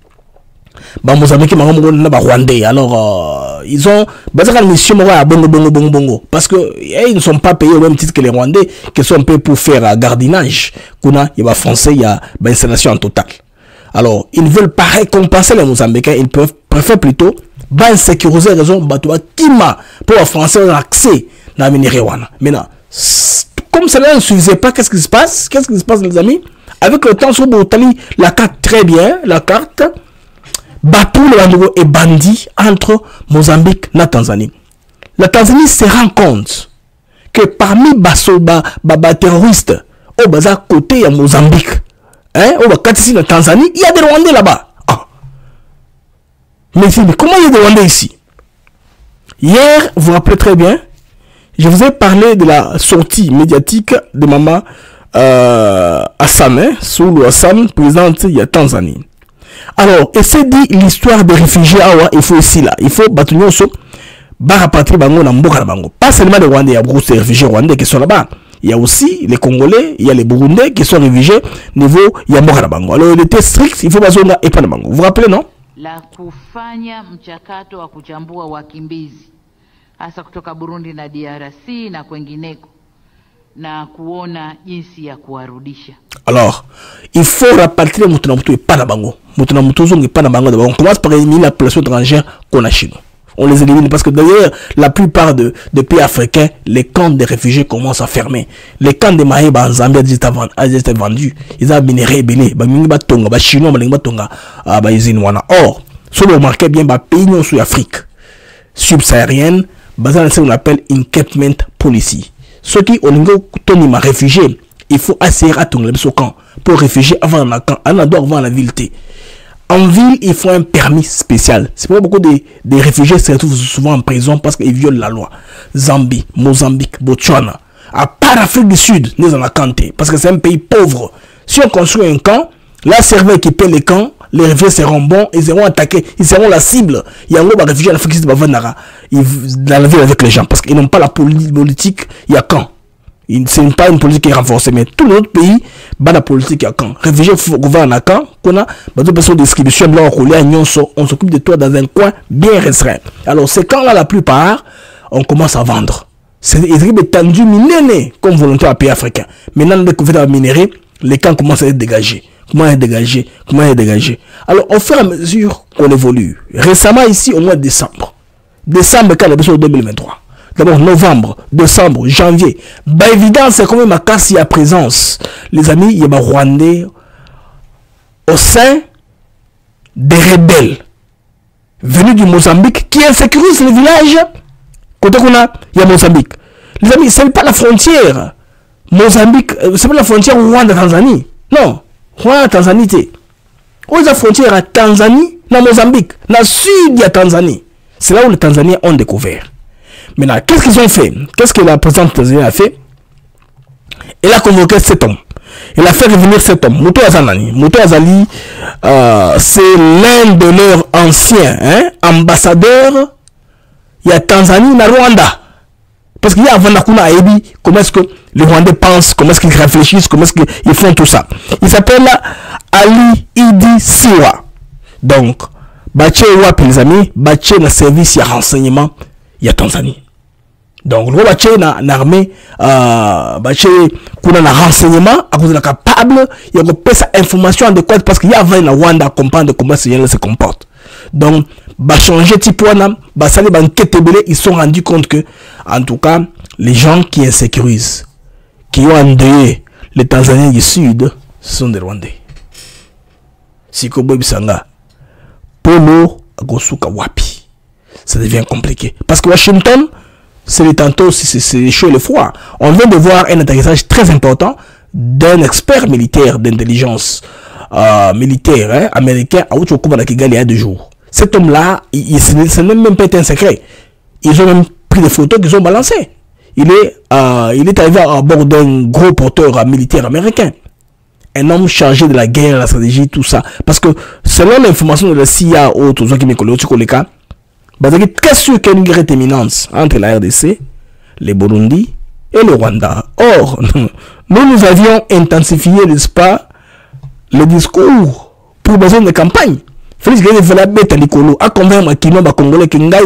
Bah Mozambique, ils ont Rwandais. Alors, euh, ils ont une mission à bongo bongo bongo bongo. Parce que eh, ils ne sont pas payés au même titre que les Rwandais, qui sont payés pour faire uh, gardinage. Il y a français, il y a bah, installation en total. Alors, ils ne veulent pas récompenser les Mozambicains, ils peuvent préfèrent plutôt bah, sécuriser les raisons bah, pour les Français ont accès à la minerai. Maintenant, comme cela ne suffisait pas, qu'est-ce qui se passe? Qu'est-ce qui se passe, les amis? Avec le temps, sur Boutali, la carte très bien, la carte, Batou le est bandit entre Mozambique et la Tanzanie. La Tanzanie se rend compte que parmi Basso, ba, ba, ba, terroristes, au bas côté à Mozambique, hein, au bas ici en Tanzanie, il y a des Rwandais là-bas. Ah. Mais, mais comment il y a des Rwandais ici? Hier, vous vous rappelez très bien, je vous ai parlé de la sortie médiatique de Maman euh, Hassan, hein, Sulu Hassan, présidente de la Tanzanie. Alors, et c'est dit l'histoire des réfugiés, ah, il faut ici là, il faut battre pas seulement les Rwandais, il y a beaucoup de réfugiés rwandais qui sont là-bas. Il y a aussi les Congolais, il y a les Burundais qui sont réfugiés niveau Yambokarabango. Alors il était strict, il faut bazonga et pas de bango. Vous vous rappelez, non? La kufanya mchakato wa kuchambua wakimbizi hasa kutoka Burundi na D R C na kwengineko na kuona jinsi ya kuwarudisha. Alors, il faut rapatrier Moutonamutu et pas de bango. Moutonamutu zongi pas de bango. On commence par éliminer la population étrangère qu'on a chez nous. On les élimine parce que d'ailleurs, la plupart de, de pays africains, les camps de réfugiés commencent à fermer. Les camps de Maïba en Zambie étaient vendus. Ils ont minéré belé. Bah, tonga, bah, chinois, bah, tonga, ah, bah, ils Or, si vous remarquez bien, bah, pays non sous Afrique subsaharienne, bah, ça, on appelle encampment policy. Ceux qui ont un réfugié, il faut essayer à tonga le camp pour réfugier avant la camp, avant la ville. En ville, il faut un permis spécial. C'est pourquoi beaucoup de, de réfugiés se retrouvent souvent en prison parce qu'ils violent la loi. Zambie, Mozambique, Botswana. À part l'Afrique du Sud, nous en a canté. Parce que c'est un pays pauvre. Si on construit un camp, la serveur qui paie les camps, les réfugiés seront bons, ils seront attaqués, ils seront la cible. Il y a un gros réfugié en Afrique du Sud, dans la ville avec les gens. Parce qu'ils n'ont pas la politique, il y a camp. Ce n'est pas une politique qui est renforcée, mais tout notre pays, bah, la politique à quand. Réfugiés, gouvernement à quand, qu'on a, bah, deux personnes de distribution, blanc, on s'occupe de toi dans un coin bien restreint. Alors, ces camps-là, la plupart, on commence à vendre. C'est tendu minéné comme volontaire à pays africain. Maintenant, on découvre à minérer, les camps commencent à être dégagés. Comment être dégagés? Comment être dégagés? Alors, au fur et à mesure qu'on évolue, récemment ici, au mois de décembre, décembre, quand la deux mille vingt-trois. D'abord novembre, décembre, janvier. Bah évidemment, c'est quand même à cas s'il y a présence. Les amis, il y a des Rwandais au sein des rebelles venus du Mozambique qui insécurisent le village. Côté qu'on a, il y a Mozambique. Les amis, ce n'est pas la frontière. Mozambique, ce n'est pas la frontière Rwanda-Tanzanie. Non, Rwanda-Tanzanie, c'est. Où est la frontière à Tanzanie, dans Mozambique, dans le sud de la Tanzanie. C'est là où les Tanzaniens ont découvert. Maintenant, qu'est-ce qu'ils ont fait? Qu'est-ce que la présidente tanzanienne a fait? Elle a convoqué cet homme. Elle a fait revenir cet homme. Mouto Azanani. Mouto Azali, euh, c'est l'un de leurs anciens hein, ambassadeurs. Il y a Tanzanie, il y a Rwanda. Parce qu'il y a Vandakuna Aebi, comment est-ce que les Rwandais pensent, comment est-ce qu'ils réfléchissent, comment est-ce qu'ils font tout ça. Il s'appelle Ali Idi Siwa. Donc, Baché Wap, les amis, Baché na service, il y a renseignement, il y a Tanzanie. Donc, le Baché na l'armée, Baché qu'on a un renseignement, à cause de la capable, il y a une information adéquate parce qu'il y a vingt Rwanda à comprendre comment ces gens se comportent. Donc, bah changer type bah ça les enquêtes ils sont rendus compte que en tout cas les gens qui insécurisent, qui ont endeuillé les Tanzaniens du Sud sont des Rwandais. Sikobo Bisanga, Polo Agosuka Wapi, ça devient compliqué parce que Washington c'est les tantôt c'est les chaud et le froid. On vient de voir un atterrissage très important d'un expert militaire d'intelligence euh, militaire hein, américain à Ouchokuba Kigali il y a deux jours. Cet homme-là, il, il, ça n'a même pas été un secret. Ils ont même pris des photos qu'ils ont balancées. Il est, euh, il est arrivé à bord d'un gros porteur euh, militaire américain. Un homme chargé de la guerre, la stratégie, tout ça. Parce que selon l'information de la C I A, autres qui me connaissent, qu'est-ce sûr qu'il y a une guerre imminente entre la R D C, les Burundi et le Rwanda. Or, nous, nous avions intensifié, n'est-ce pas, le discours pour besoin de campagne. Félix Guédé fait la bête à l'écolo, à convaincre Kino, à Congolais, qui n'a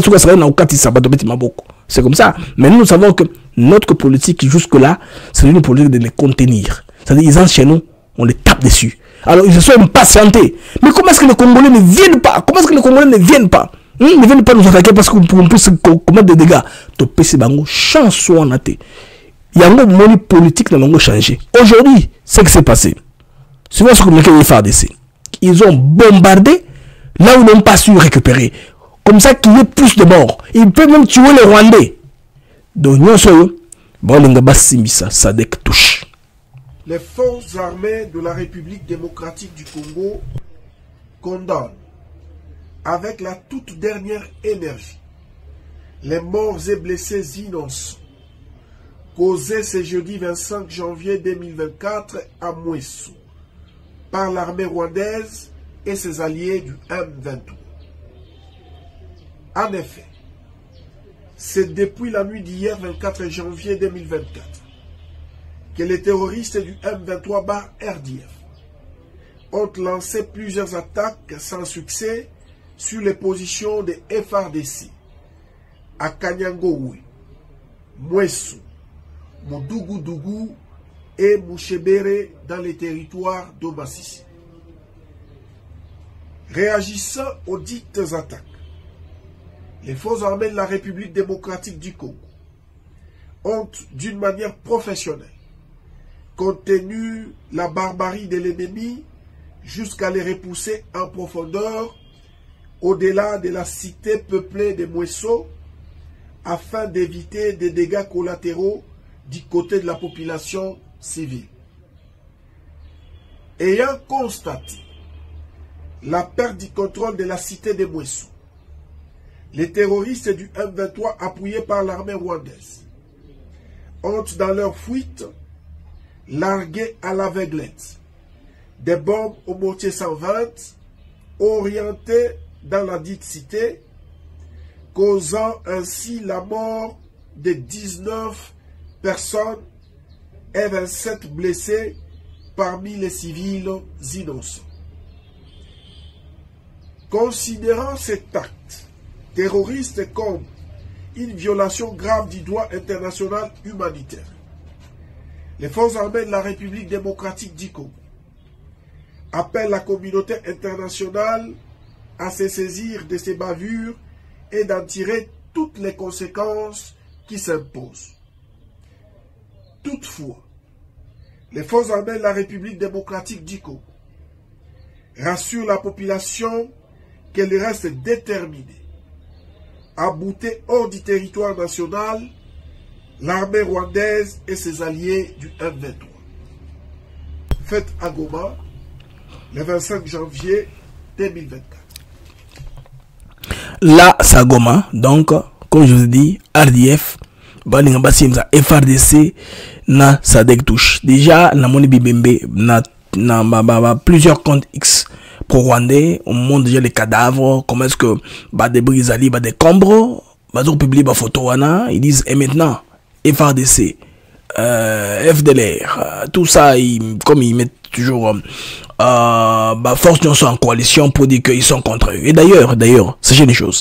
c'est comme ça. Mais nous, nous savons que notre politique, jusque-là, c'est une politique de les contenir. C'est-à-dire, ils entrent chez nous, on les tape dessus. Alors, ils se sont impatientés. Mais comment est-ce que les Congolais ne viennent pas? Comment est-ce que les Congolais ne viennent pas? Ils ne viennent pas nous attaquer parce qu'on puisse commettre des dégâts. To P C Bango, chance soit en athée. Il y a un monde politique dans le changé. Aujourd'hui, c'est ce qui s'est passé. Souvent, ce que les F A R D C, ils ont bombardé là où ils n'ont pas su récupérer. Comme ça qu'il y ait plus de morts. Ils peuvent même tuer les Rwandais. Donc, nous sommes bon, ça touche. Les forces armées de la République démocratique du Congo condamnent avec la toute dernière énergie les morts et blessés innocents causés ce jeudi vingt-cinq janvier deux mille vingt-quatre à Mweso par l'armée rwandaise et ses alliés du M vingt-trois. En effet, c'est depuis la nuit d'hier vingt-quatre janvier deux mille vingt-quatre que les terroristes du M vingt-trois bar R D F ont lancé plusieurs attaques sans succès sur les positions des F A R D C à Kanyangowe, Mweso, Moudougoudougu et Mouchebere dans les territoires d'Omasisi. Réagissant aux dites attaques, les forces armées de la République démocratique du Congo ont, d'une manière professionnelle, contenu la barbarie de l'ennemi jusqu'à les repousser en profondeur au-delà de la cité peuplée de Mweso afin d'éviter des dégâts collatéraux du côté de la population civile. Ayant constaté la perte du contrôle de la cité de Mweso, les terroristes du M vingt-trois appuyés par l'armée rwandaise ont dans leur fuite largué à l'aveuglette des bombes au mortier cent vingt orientées dans la dite cité, causant ainsi la mort de dix-neuf personnes et vingt-sept blessés parmi les civils innocents. Considérant cet acte terroriste comme une violation grave du droit international humanitaire, les forces armées de la République démocratique du Congo appellent la communauté internationale à se saisir de ces bavures et d'en tirer toutes les conséquences qui s'imposent. Toutefois, les forces armées de la République démocratique du Congo rassurent la population qu'elle reste déterminée à bouter hors du territoire national l'armée rwandaise et ses alliés du M vingt-trois. Fête à Goma, le vingt-cinq janvier deux mille vingt-quatre. Là, ça Goma, donc, comme je vous ai dit, R D F, F R D C, na Sadek touche. Déjà, na moni bibembe, na, na, na, na plusieurs comptes X pro-rwandais, on montre déjà les cadavres, comment est-ce que, bah, des brisali, bah, des combres, bah, ils ont publié des photos, ils disent, et maintenant, F R D C, euh, F D L R, euh, tout ça, ils, comme ils mettent toujours, euh, bah, force nous sont en coalition pour dire qu'ils sont contre eux. Et d'ailleurs, d'ailleurs, sachez les choses.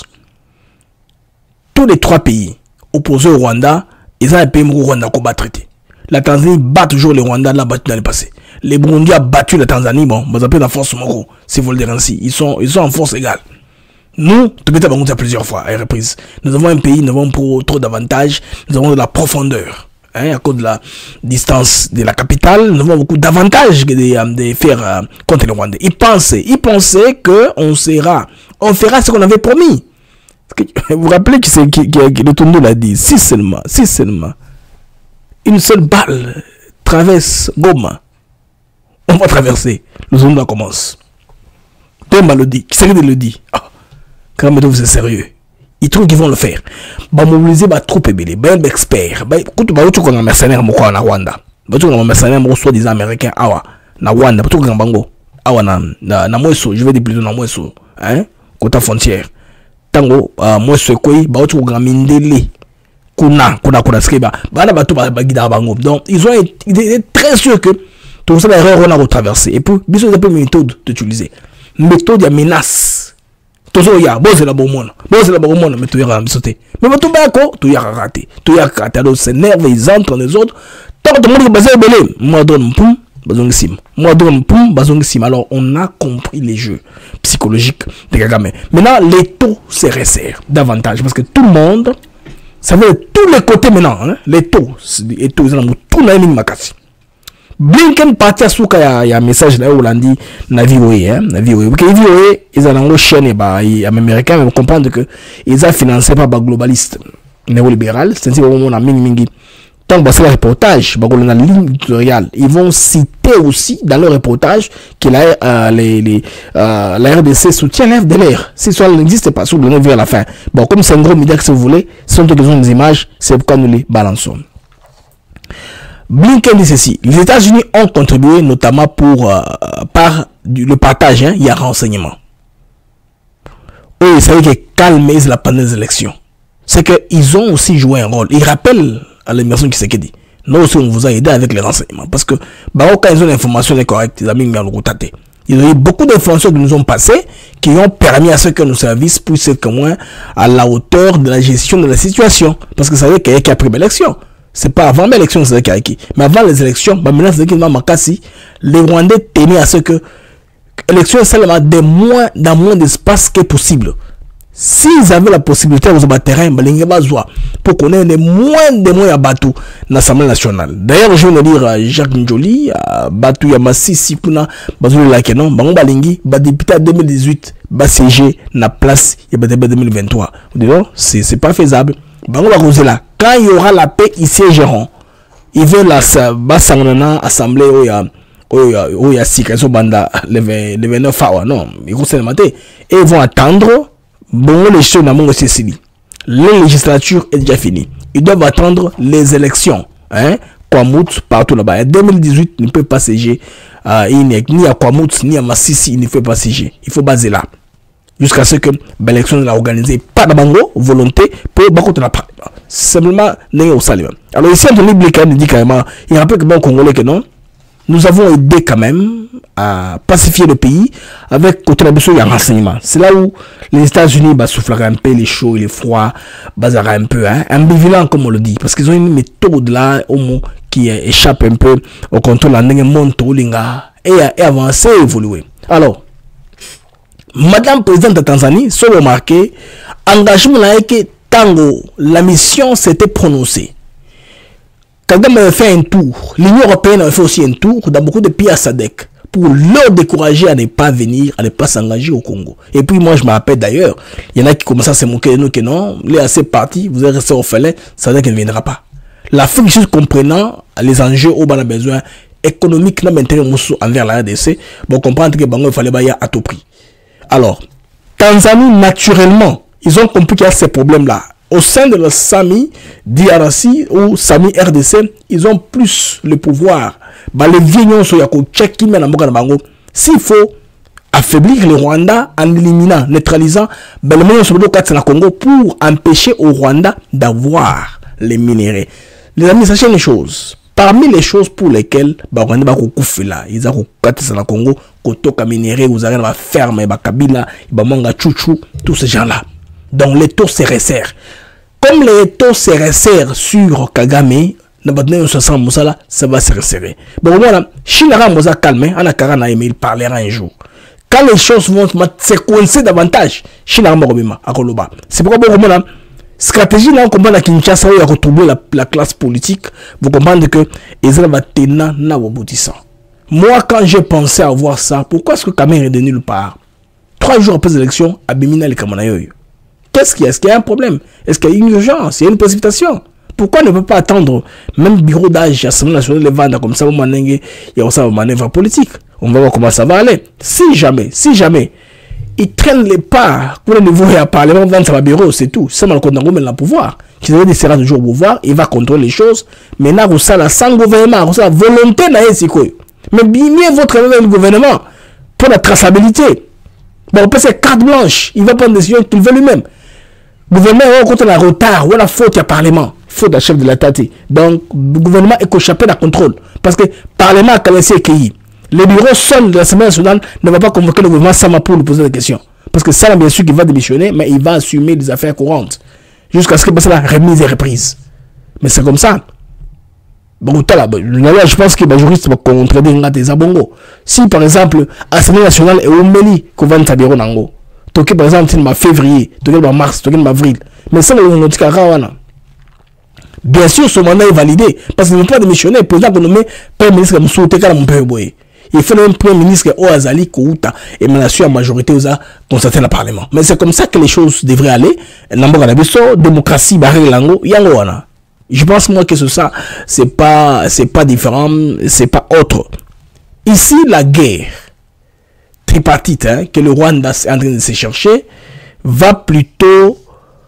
Tous les trois pays opposés au Rwanda, ils ont un pays où Rwanda combat traité. La Tanzanie bat toujours les Rwandais, l'a battu dans le passé. Les Burundis ont battu la Tanzanie, bon, vous appelez la force Moro, si vous le direz ainsi. Ils sont, ils sont en force égale. Nous, tout à plusieurs fois, à reprise. Nous avons un pays, nous avons pour trop d'avantages, nous avons de la profondeur. Hein, à cause de la distance de la capitale, nous avons beaucoup d'avantages de, de faire euh, contre les Rwandais. Ils pensaient, ils pensaient qu'on sera, on fera ce qu'on avait promis. Vous vous rappelez que, c'est, que, que, que le Tondo l'a dit, si seulement, si seulement, une seule balle traverse Goma, on va traverser, le Tondo commence. Demba le dit, qui c'est qui le dit? Oh, quand même, vous êtes sérieux. Ils trouvent qu'ils vont le faire. Bah mobiliser bah trop ébélé, bah expert. Bah écoute, bah tu connais un mercenaire moko na Rwanda. Bah tu connais un mercenaire moko soit des Américains awa na Rwanda. Bah tu connais bango awa na na na Mweso, je vais dire plutôt na Mweso, hein, côté frontière. Tango uh, Mweso koi bah tu connais mindele. Kuna kuna kuna skeba. Bah na bah tu bah guida bango. Donc ils ont été très sûrs que tout ça l'erreur on a retraversé. Et puis biso des méthodes d'utiliser. Méthode de menace. Toujours ya bon c'est la bonne monde bon c'est la bonne monde mais tu iras me sauter mais tout bas quoi tu iras rater tu iras rater alors c'est nerveux ils entrent les autres tant que tout le monde est basé belé moi donne pum bazong sim moi donne pum bazong sim. Alors on a compris les jeux psychologiques de Kagame. Maintenant les taux se resserrent davantage parce que tout le monde Ça veut dire tous les côtés maintenant, hein, les taux, les taux, ils ont tout dans les makasi. Blinken parti à souka ya ya message là où l'on dit na V O A, hein, na V O A. Parce que V O A, ils ont un chaîne bah, les Américains vont comprendre que ils ont financé par les globalistes néolibéraux, c'est-à-dire on a mingi mingi. Tant que c'est le reportage, dans la ligne éditoriale, ils vont citer aussi dans le reportage que la, euh, les, les, euh, la R D C soutient l'F D L R. Si ça n'existe pas, sur le neuf vers la fin. Bon, comme c'est un gros média que si vous voulez, ce sont des images, c'est pourquoi nous les balançons. Blinken dit ceci: les États-Unis ont contribué notamment pour, euh, par du, le partage, hein, il y a renseignement. Oui, ça veut dire calmer la pendant des élections. C'est qu'ils ont aussi joué un rôle. Ils rappellent à l'émission qui s'est dit. Nous aussi, on vous a aidé avec les renseignements. Parce que, bah, quand ils ont l'information correcte, ils ont mis en rotate. Ils ont eu beaucoup d'informations qui nous ont passées, qui ont permis à ce que nos services puissent être moins à la hauteur de la gestion de la situation. Parce que ça veut dire qu'il y a qui a pris l'élection. C'est pas avant l'élection que c'est qu'il y a qui. Mais avant les élections, bah, maintenant, c'est qu'il y a qui les Rwandais tenaient à ce que l'élection est seulement de moins, dans moins d'espace que possible. S'ils avaient la possibilité de faire terrain, pour qu'on ait les moins de moins à Batou dans l'Assemblée nationale. D'ailleurs, je viens de dire à Jacques Njoli, à Batou Yamasi, Sikuna, Bazou Lakenon, Bango Balingi, député en deux mille dix-huit, ba siégé na place, il y a deux mille vingt-trois. Vous dites non, c'est pas faisable. Bango Barozela, quand il y aura la paix, ils siégeront. Ils veulent la Bassangana, Assemblée, où il y a. où il y a six banda le vingt-neuf août. Non, ils vont se mater. Et ils vont attendre. Bon, les choses n'ont pas été la législature est déjà finie. Ils doivent attendre les élections. Hein? Kwamout, partout là-bas. En deux mille dix-huit, il ne peut pas siéger. Euh, ni à Kwamout, ni à Massissi, il ne peut pas siéger. Il faut baser là. Jusqu'à ce que l'élection soit organisée. Pas de bango, volonté, pour beaucoup la part. Simplement, n'est au salut. Alors ici, Anthony Blinken dit carrément, il rappelle que bon Congolais que non. Nous avons aidé quand même à pacifier le pays avec côté la besoin de renseignement. C'est là où les États-Unis bah, soufflent un peu les chauds et les froids, bazar un peu, hein, ambivalent comme on le dit, parce qu'ils ont une méthode là au mot qui échappe un peu au contrôle de la et, et avancer et évoluer. Alors, Madame Présidente de Tanzanie, sur le marqué, engagement là que tango, la mission s'était prononcée. Kagame a fait un tour, l'Union européenne a fait aussi un tour dans beaucoup de pays à Sadek pour leur décourager à ne pas venir, à ne pas s'engager au Congo. Et puis moi je me rappelle d'ailleurs, il y en a qui commencent à se moquer de nous que non, les assez partis, vous êtes restés orphelins, Sadek ne viendra pas. L'Afrique juste comprenant les enjeux où on a besoin économiques envers la R D C, bon comprendre que Bango il fallait bailler à tout prix. Alors, Tanzanie naturellement, ils ont compris qu'il y a ces problèmes-là. Au sein de la SAMI, D R C ou SAMI R D C, ils ont plus le pouvoir. Bah, les vignons sont s'il faut affaiblir le Rwanda en éliminant, neutralisant, bah, le moyen sur le Congo pour empêcher au Rwanda d'avoir les minéraux. Les amis, sachez les choses. Parmi les choses pour lesquelles bah, Rwanda va couper là, ils ont quatre dans le Congo, kotoka minéraux, vous avez la ferme, bah, Kabila, bah, manga chouchou, tous ces gens-là. Donc les taux se resserrent. Comme les taux se resserrent sur Kagame, ça va se resserrer. Bon voilà, Shinara Moza calme, Anakara na il parlera un jour. Quand les choses vont se coincer davantage, Shinara Morobima, Akoloba. C'est pourquoi bon voilà, stratégie là on comprend la Kinshasa où il a retrouvé la, la classe politique. Vous comprenez que Ezra va tenir na aboutissant. Moi quand j'ai pensé avoir ça, pourquoi est-ce que Kagame est de nulle part? Trois jours après l'élection, Abimina les Kamanayoyo. Qu'est-ce qu'il y a? Est-ce qu'il y a un problème? Est-ce qu'il y a une urgence? Il y a une précipitation? Pourquoi ne peut pas attendre même bureau d'âge, Assemblée nationale, les vendre comme ça, il y a aussi une manœuvre politique. On va voir comment ça va aller. Si jamais, si jamais, ils traînent les pas pour le niveau et à parlement, vendre sa bureau, c'est tout. C'est mal qu'on a le pouvoir. Qui sera toujours au pouvoir, il va contrôler les choses. Maintenant, vous savez, sans gouvernement, vous savez, la volonté n'a pas. Mais bien votre le gouvernement pour la traçabilité. Bon, on peut faire carte blanche, il va prendre des décisions qu'il veut lui-même. Le gouvernement est contre la retard ou la faute, il y a parlement. Faute d'un chef de la tête. Donc, le gouvernement est échappé d'un contrôle. Parce que le parlement a commencé à accueillir. Le bureau seul de l'Assemblée nationale ne va pas convoquer le gouvernement Sama pour lui poser des questions. Parce que ça, bien sûr, qu'il va démissionner, mais il va assumer des affaires courantes. Jusqu'à ce que passe la remise et reprise. Mais c'est comme ça. Bon, là, je pense que les juristes vont contredire des abongos. Si, par exemple, l'Assemblée nationale est au Meli, qu'on va en bureau par exemple, c'est en février, en mars, en avril. Mais ça, on a dit Bien sûr, son mandat est validé. Parce qu'il ne peut pas démissionner. Le président qu'on nomme Premier ministre Moussouté Kalamoupe. Il faut un Premier ministre Oazali Kouta et la majorité aux a constaté le Parlement. Mais c'est comme ça que les choses devraient aller. Démocratie, barré lango, yangoana. Je pense moi que c'est ça, c'est pas, c'est pas différent, c'est pas autre. Ici, la guerre tripartite hein, que le Rwanda est en train de se chercher va plutôt,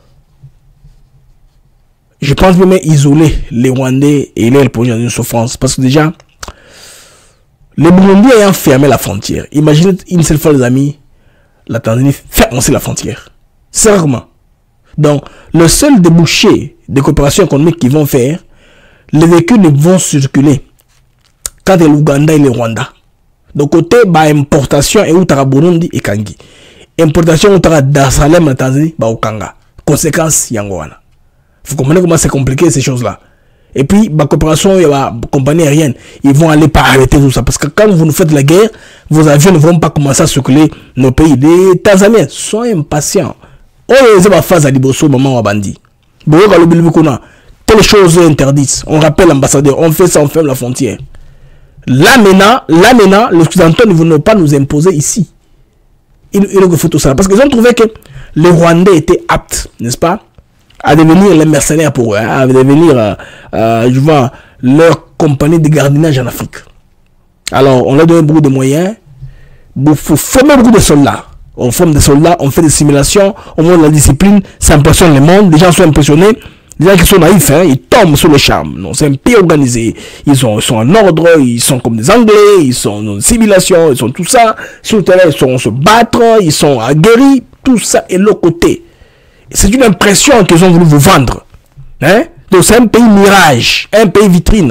je pense même isoler les Rwandais et les plonger dans une souffrance. Parce que déjà, les Burundais ayant fermé la frontière, imaginez une seule fois les amis, la Tanzanie ferme la frontière. Sérieusement. Donc, le seul débouché de coopération économique qu'ils vont faire, les véhicules ne vont circuler quand il y a l'Ouganda et le Rwanda. Donc, côté bah, importation et Outara Burundi et Kangi. Importation Outara Dar Salem en Tanzanie, bah, Okanga. Conséquence, Yangoana. Vous comprenez comment c'est compliqué ces choses-là. Et puis, bah, coopération, il y a compagnie aérienne, ils vont aller par arrêter tout ça. Parce que quand vous nous faites la guerre, vos avions ne vont pas commencer à circuler nos pays. Les Tanzaniens sont impatients. Oh, c'est ma phase à Liboso, maman, Wabandi. Telle chose interdite. On rappelle l'ambassadeur, on fait ça, on ferme la frontière. Là maintenant, là maintenant, les Occidentaux ne vont pas nous imposer ici. Ils, ils font tout ça. Parce qu'ils ont trouvé que les Rwandais étaient aptes, n'est-ce pas, à devenir les mercenaires pour eux, hein, à devenir, euh, euh, je vois, leur compagnie de gardiennage en Afrique. Alors, on leur donne beaucoup de moyens. Il faut former beaucoup de soldats. On forme des soldats, on fait des simulations, on montre la discipline, ça impressionne le monde, les gens sont impressionnés, les gens qui sont naïfs, hein, ils tombent sur le charme. Non, c'est un pays organisé, ils sont, ils sont en ordre, ils sont comme des Anglais, ils sont dans une simulation, ils sont tout ça, sur le terrain, ils sont se battre, ils sont aguerris, tout ça est le côté. C'est une impression qu'ils ont voulu vous vendre. Hein? Donc c'est un pays mirage, un pays vitrine.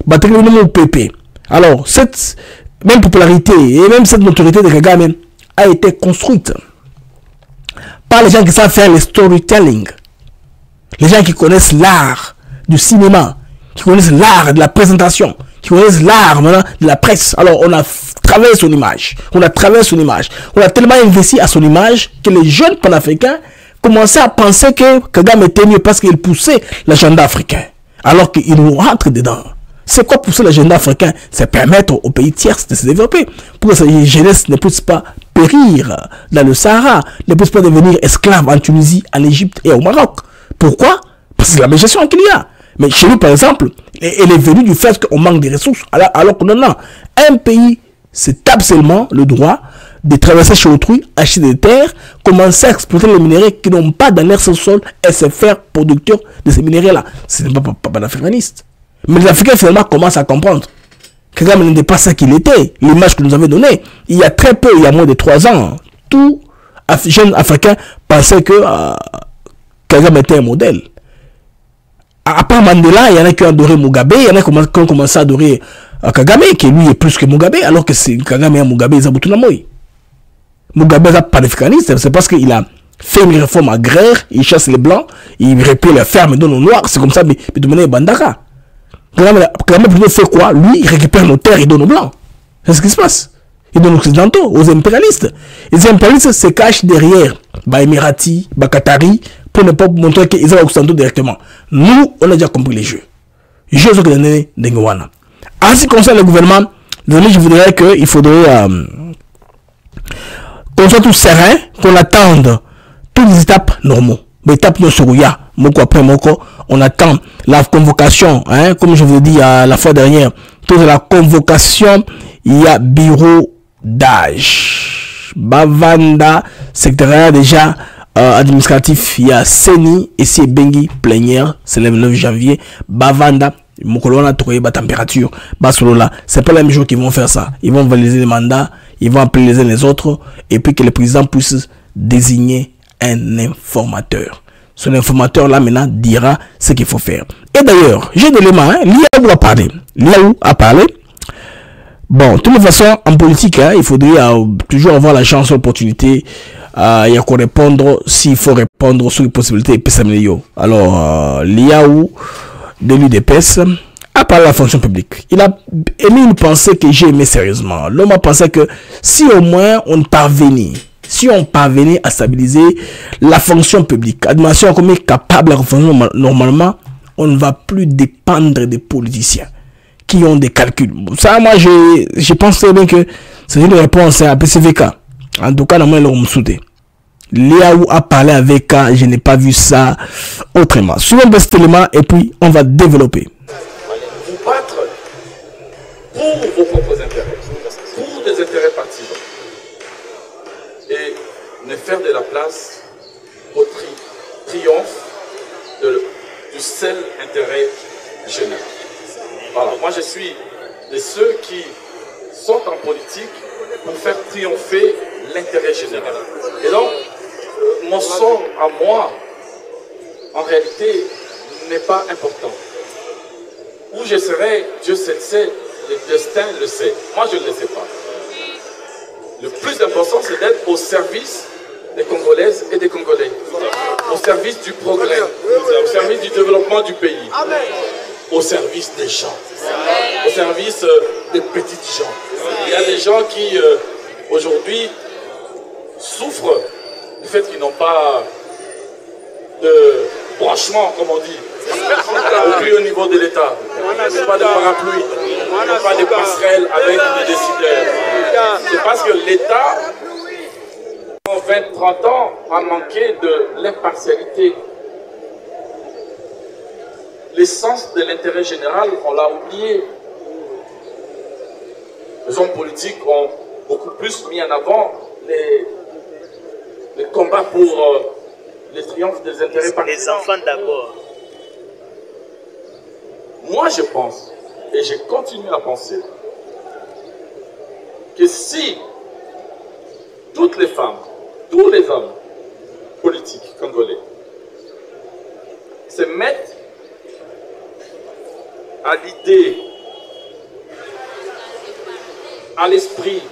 Alors, cette même popularité et même cette notoriété de Kagame a été construite par les gens qui savent faire le storytelling, les gens qui connaissent l'art du cinéma, qui connaissent l'art de la présentation, qui connaissent l'art maintenant de la presse. Alors on a travaillé son image, on a travaillé son image, on a tellement investi à son image que les jeunes panafricains commençaient à penser que Kagame était mieux parce qu'il poussait l'agenda africain, alors qu'il nous rentre dedans. C'est quoi pousser l'agenda africain? C'est permettre aux pays tiers de se développer, pour que cette jeunesse ne puisse pas périr dans le Sahara, ne puisse pas devenir esclave en Tunisie, en Égypte et au Maroc. Pourquoi? Parce que c'est la même gestion qu'il y a. Mais chez nous, par exemple, elle est venue du fait qu'on manque de ressources, alors, alors qu'on en a. Un pays se tape seulement le droit de traverser chez autrui, acheter des terres, commencer à exploiter les minéraux qui n'ont pas dans leur sol et se faire producteurs de ces minéraux-là. Ce n'est pas, pas, pas, pas l'africaniste. Mais les Africains finalement commencent à comprendre que Kagame n'était pas ça qu'il était, l'image que nous avait donnée. Il y a très peu, il y a moins de trois ans, tout Af jeune Africain pensait que euh, Kagame était un modèle. À part Mandela, il y en a qui ont adoré Mugabe, il y en a qui ont commencé à adorer euh, Kagame, qui lui est plus que Mugabe, alors que c'est Kagame et Mugabe, ils ont tout l'amour. Mugabe n'est pas panafricaniste, c'est parce qu'il a fait une réforme agraire, il chasse les blancs, il répare les fermes et donne aux noirs, c'est comme ça, mais il demande Bandaka. Kagame plutôt fait quoi? Lui, il récupère nos terres, il donne aux blancs. C'est ce qui se passe. Il donne aux occidentaux, aux impérialistes. Les impérialistes se cachent derrière bah, Émiratis, bah, Qatari, pour ne pas montrer qu'ils sont occidentaux directement. Nous, on a déjà compris les jeux. Les jeux sont donnés d'Engwana. En ce qui concerne le gouvernement, je voudrais qu'il faudrait euh, qu'on soit tous sereins, qu'on attende toutes les étapes normaux. Mais étape de Sorouya, Moko après Moko, on attend la convocation, hein, comme je vous ai dit à la fois dernière, toute la convocation, il y a bureau d'âge. Bavanda, secrétariat déjà euh, administratif, il y a Seni, et c'est Bengi, plénière, c'est le neuf janvier, Bavanda, Mokolo a trouvé la température, Basolola, c'est pas la même chose qu'ils vont faire ça. Ils vont valider les mandats, ils vont appeler les uns les autres, et puis que le président puisse désigner un informateur. Son informateur là maintenant dira ce qu'il faut faire. Et d'ailleurs, j'ai des éléments, hein, Liaou a parlé. Liaou a parlé. Bon, de toute façon, en politique, hein, il faudrait euh, toujours avoir la chance, l'opportunité, euh, il y a qu'à répondre s'il faut répondre sur les possibilités. Alors, euh, Liaou de l'U D P S a parlé de la fonction publique. Il a émis une pensée que j'ai aimée sérieusement. L'homme a pensé que si au moins on parvenait Si on parvenait à stabiliser la fonction publique, administration comme est capable de fonctionner normalement, on ne va plus dépendre des politiciens qui ont des calculs. Ça, moi, je, je pense très bien que c'est une réponse à P C V K. En tout cas, dans mon me souhaite. Léaou a parlé avec K, je n'ai pas vu ça autrement. Suivons cet élément et puis on va développer. Vous battre pour vos propres intérêts, pour des intérêts partisans. Et ne faire de la place au tri triomphe de, du seul intérêt général. Voilà, moi je suis de ceux qui sont en politique pour faire triompher l'intérêt général. Et donc, euh, mon sort à moi, en réalité, n'est pas important. Où je serai, Dieu sait, le destin le sait. Moi, je ne le sais pas. Le plus important, c'est d'être au service des Congolaises et des Congolais, au service du progrès, au service du développement du pays, au service des gens, au service des petites gens. Il y a des gens qui, euh, aujourd'hui, souffrent du fait qu'ils n'ont pas de branchement, comme on dit, au plus haut niveau de l'État. Il n'y a pas de parapluie, il n'y a pas de passerelle avec des décideurs. C'est parce que l'État, en vingt trente ans, a manqué de l'impartialité. L'essence de l'intérêt général, on l'a oublié. Les hommes politiques ont beaucoup plus mis en avant les, les combats pour euh, les triomphes des intérêts partisans. Les enfants d'abord. Moi, je pense, et je continue à penser, que si toutes les femmes, tous les hommes politiques congolais se mettent à l'idée, à l'esprit,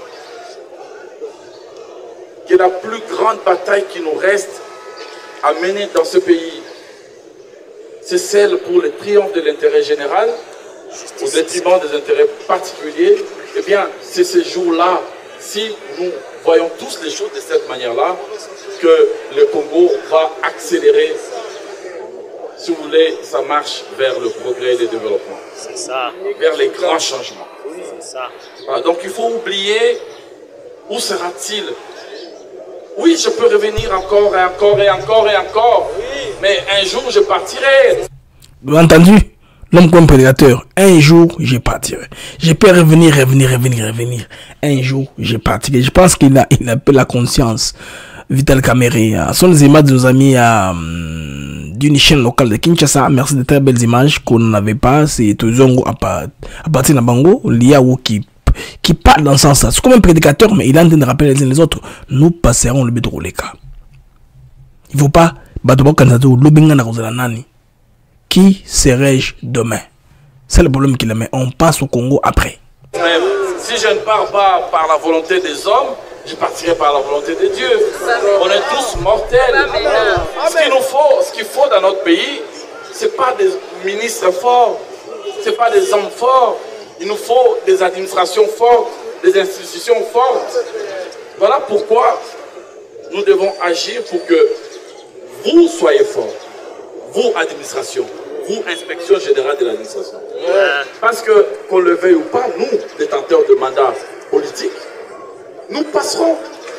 que la plus grande bataille qui nous reste à mener dans ce pays, c'est celle pour le triomphe de l'intérêt général, au détriment des intérêts particuliers. Eh bien, c'est ce jour-là, si nous voyons tous les choses de cette manière-là, que le Congo va accélérer, si vous voulez, sa marche vers le progrès et le développement. C'est ça. Vers les grands changements. C'est ça. Voilà, donc il faut oublier où sera-t-il. Oui, je peux revenir encore et encore et encore et encore, oui. Mais un jour je partirai. Vous avez entendu? L'homme comme prédateur, un jour je partirai. Je peux revenir, revenir, revenir, revenir. Un jour je partirai. Je pense qu'il a, il a peu la conscience. Vital Kamere, ce sont des images de nos amis euh, d'une chaîne locale de Kinshasa. Merci de très belles images qu'on n'avait pas. C'est Tozongo à partir de Bango, Liaou qui qui parle dans ce sens-là. C'est comme un prédicateur, mais il est en train de rappeler les uns les autres. Nous passerons le bédro les cas. Il ne faut pas qui serai-je demain? C'est le problème qu'il a, mais on passe au Congo après. Même si je ne pars pas par la volonté des hommes, je partirai par la volonté de Dieu. On est tous mortels. Ce qu'il nous faut, ce qu'il faut dans notre pays, ce n'est pas des ministres forts, ce n'est pas des hommes forts. Il nous faut des administrations fortes, des institutions fortes. Voilà pourquoi nous devons agir pour que vous soyez forts. Vous, administration, vous, inspection générale de l'administration. Parce que, qu'on le veuille ou pas, nous, détenteurs de mandats politiques, nous passerons.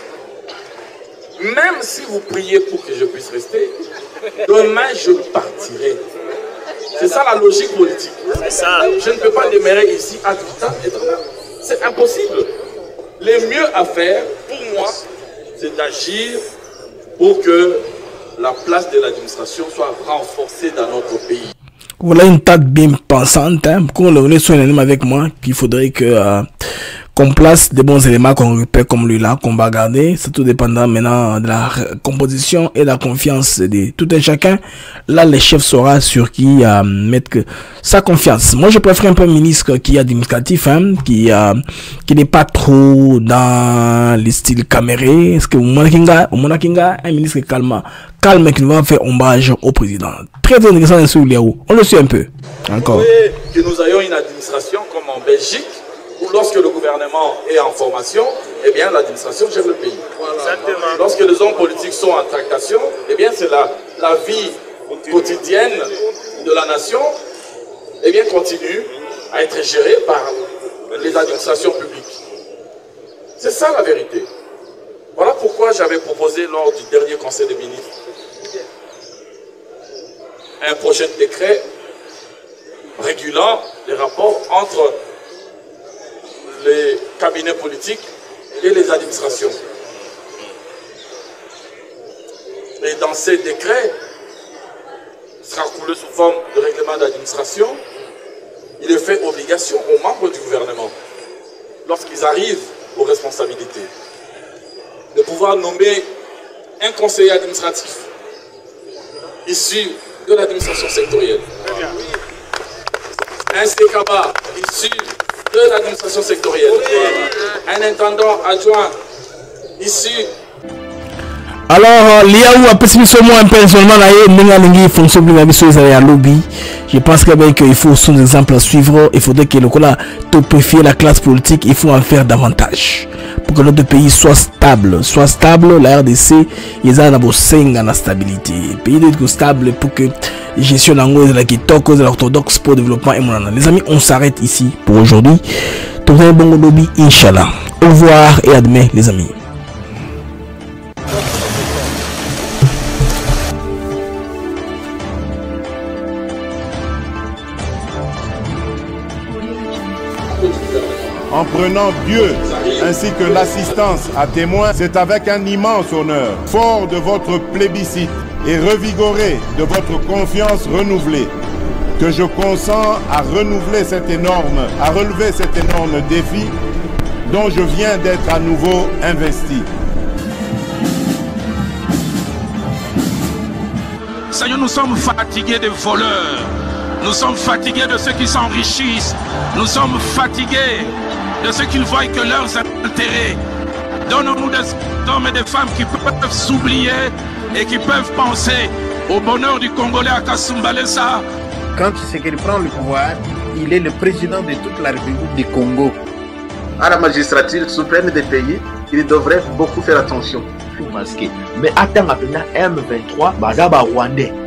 Même si vous priez pour que je puisse rester, demain je partirai. C'est ça la logique politique. Ça. Je ne peux pas demeurer ici à tout temps. C'est impossible. Le mieux à faire, pour moi, c'est d'agir pour que la place de l'administration soit renforcée dans notre pays. Voilà une tête bien pensante, hein. Comme le sur un avec moi, qu'il faudrait que euh, qu'on place des bons éléments qu'on repère comme lui là, qu'on va garder. C'est tout dépendant maintenant de la composition et de la confiance de tout un chacun. Là, le chef saura sur qui euh, mettre que sa confiance. Moi, je préfère un peu un ministre qui est administratif, hein, qui euh, qui n'est pas trop dans le style caméré. Est-ce que au Monakinga, au Monakinga, un ministre calme, calme qui va faire ombrage au président. Très intéressant sur Léo. On le suit un peu. Encore. Vous voulez que nous ayons une administration comme en Belgique, où lorsque le gouvernement est en formation, eh bien l'administration gère le pays. Exactement. Lorsque les hommes politiques sont en tractation, eh bien c'est la, la vie quotidienne de la nation, eh bien, continue à être géré par les administrations publiques. C'est ça la vérité. Voilà pourquoi j'avais proposé lors du dernier Conseil des ministres un projet de décret régulant les rapports entre les cabinets politiques et les administrations. Et dans ces décrets, sera coulé sous forme de règlement d'administration, il est fait obligation aux membres du gouvernement, lorsqu'ils arrivent aux responsabilités, de pouvoir nommer un conseiller administratif issu de l'administration sectorielle, un C K B A issu de l'administration sectorielle, un intendant adjoint issu. Alors, il y a où un petit peu moins personnellement là, fonction de lobby. Je pense qu'il faut son exemple à suivre. Il faudrait que le cola topifie la classe politique. Il faut en faire davantage pour que notre pays soit stable, soit stable. La R D C, ils ont d'abord cinq ans de stabilité. Le pays doit être stable pour que la gestion de la kitoko, de l'orthodoxe pour le développement et mon. Les amis, on s'arrête ici pour aujourd'hui. Tout un bon lobby, Inch'Allah. Au revoir et à demain, les amis. En prenant Dieu ainsi que l'assistance à témoin, c'est avec un immense honneur, fort de votre plébiscite et revigoré de votre confiance renouvelée, que je consens à renouveler cet énorme, à relever cet énorme défi dont je viens d'être à nouveau investi. Seigneur, nous sommes fatigués des voleurs, nous sommes fatigués de ceux qui s'enrichissent, nous sommes fatigués de ceux qui voient que leurs intérêts. Donne-nous des hommes et des femmes qui peuvent s'oublier et qui peuvent penser au bonheur du Congolais à Kasumbalesa. Quand Tshisekedi prend le pouvoir, il est le président de toute la République du Congo. À la magistrature suprême des pays, il devrait beaucoup faire attention. Mais attends, M vingt-trois, Bazaba Rwandais.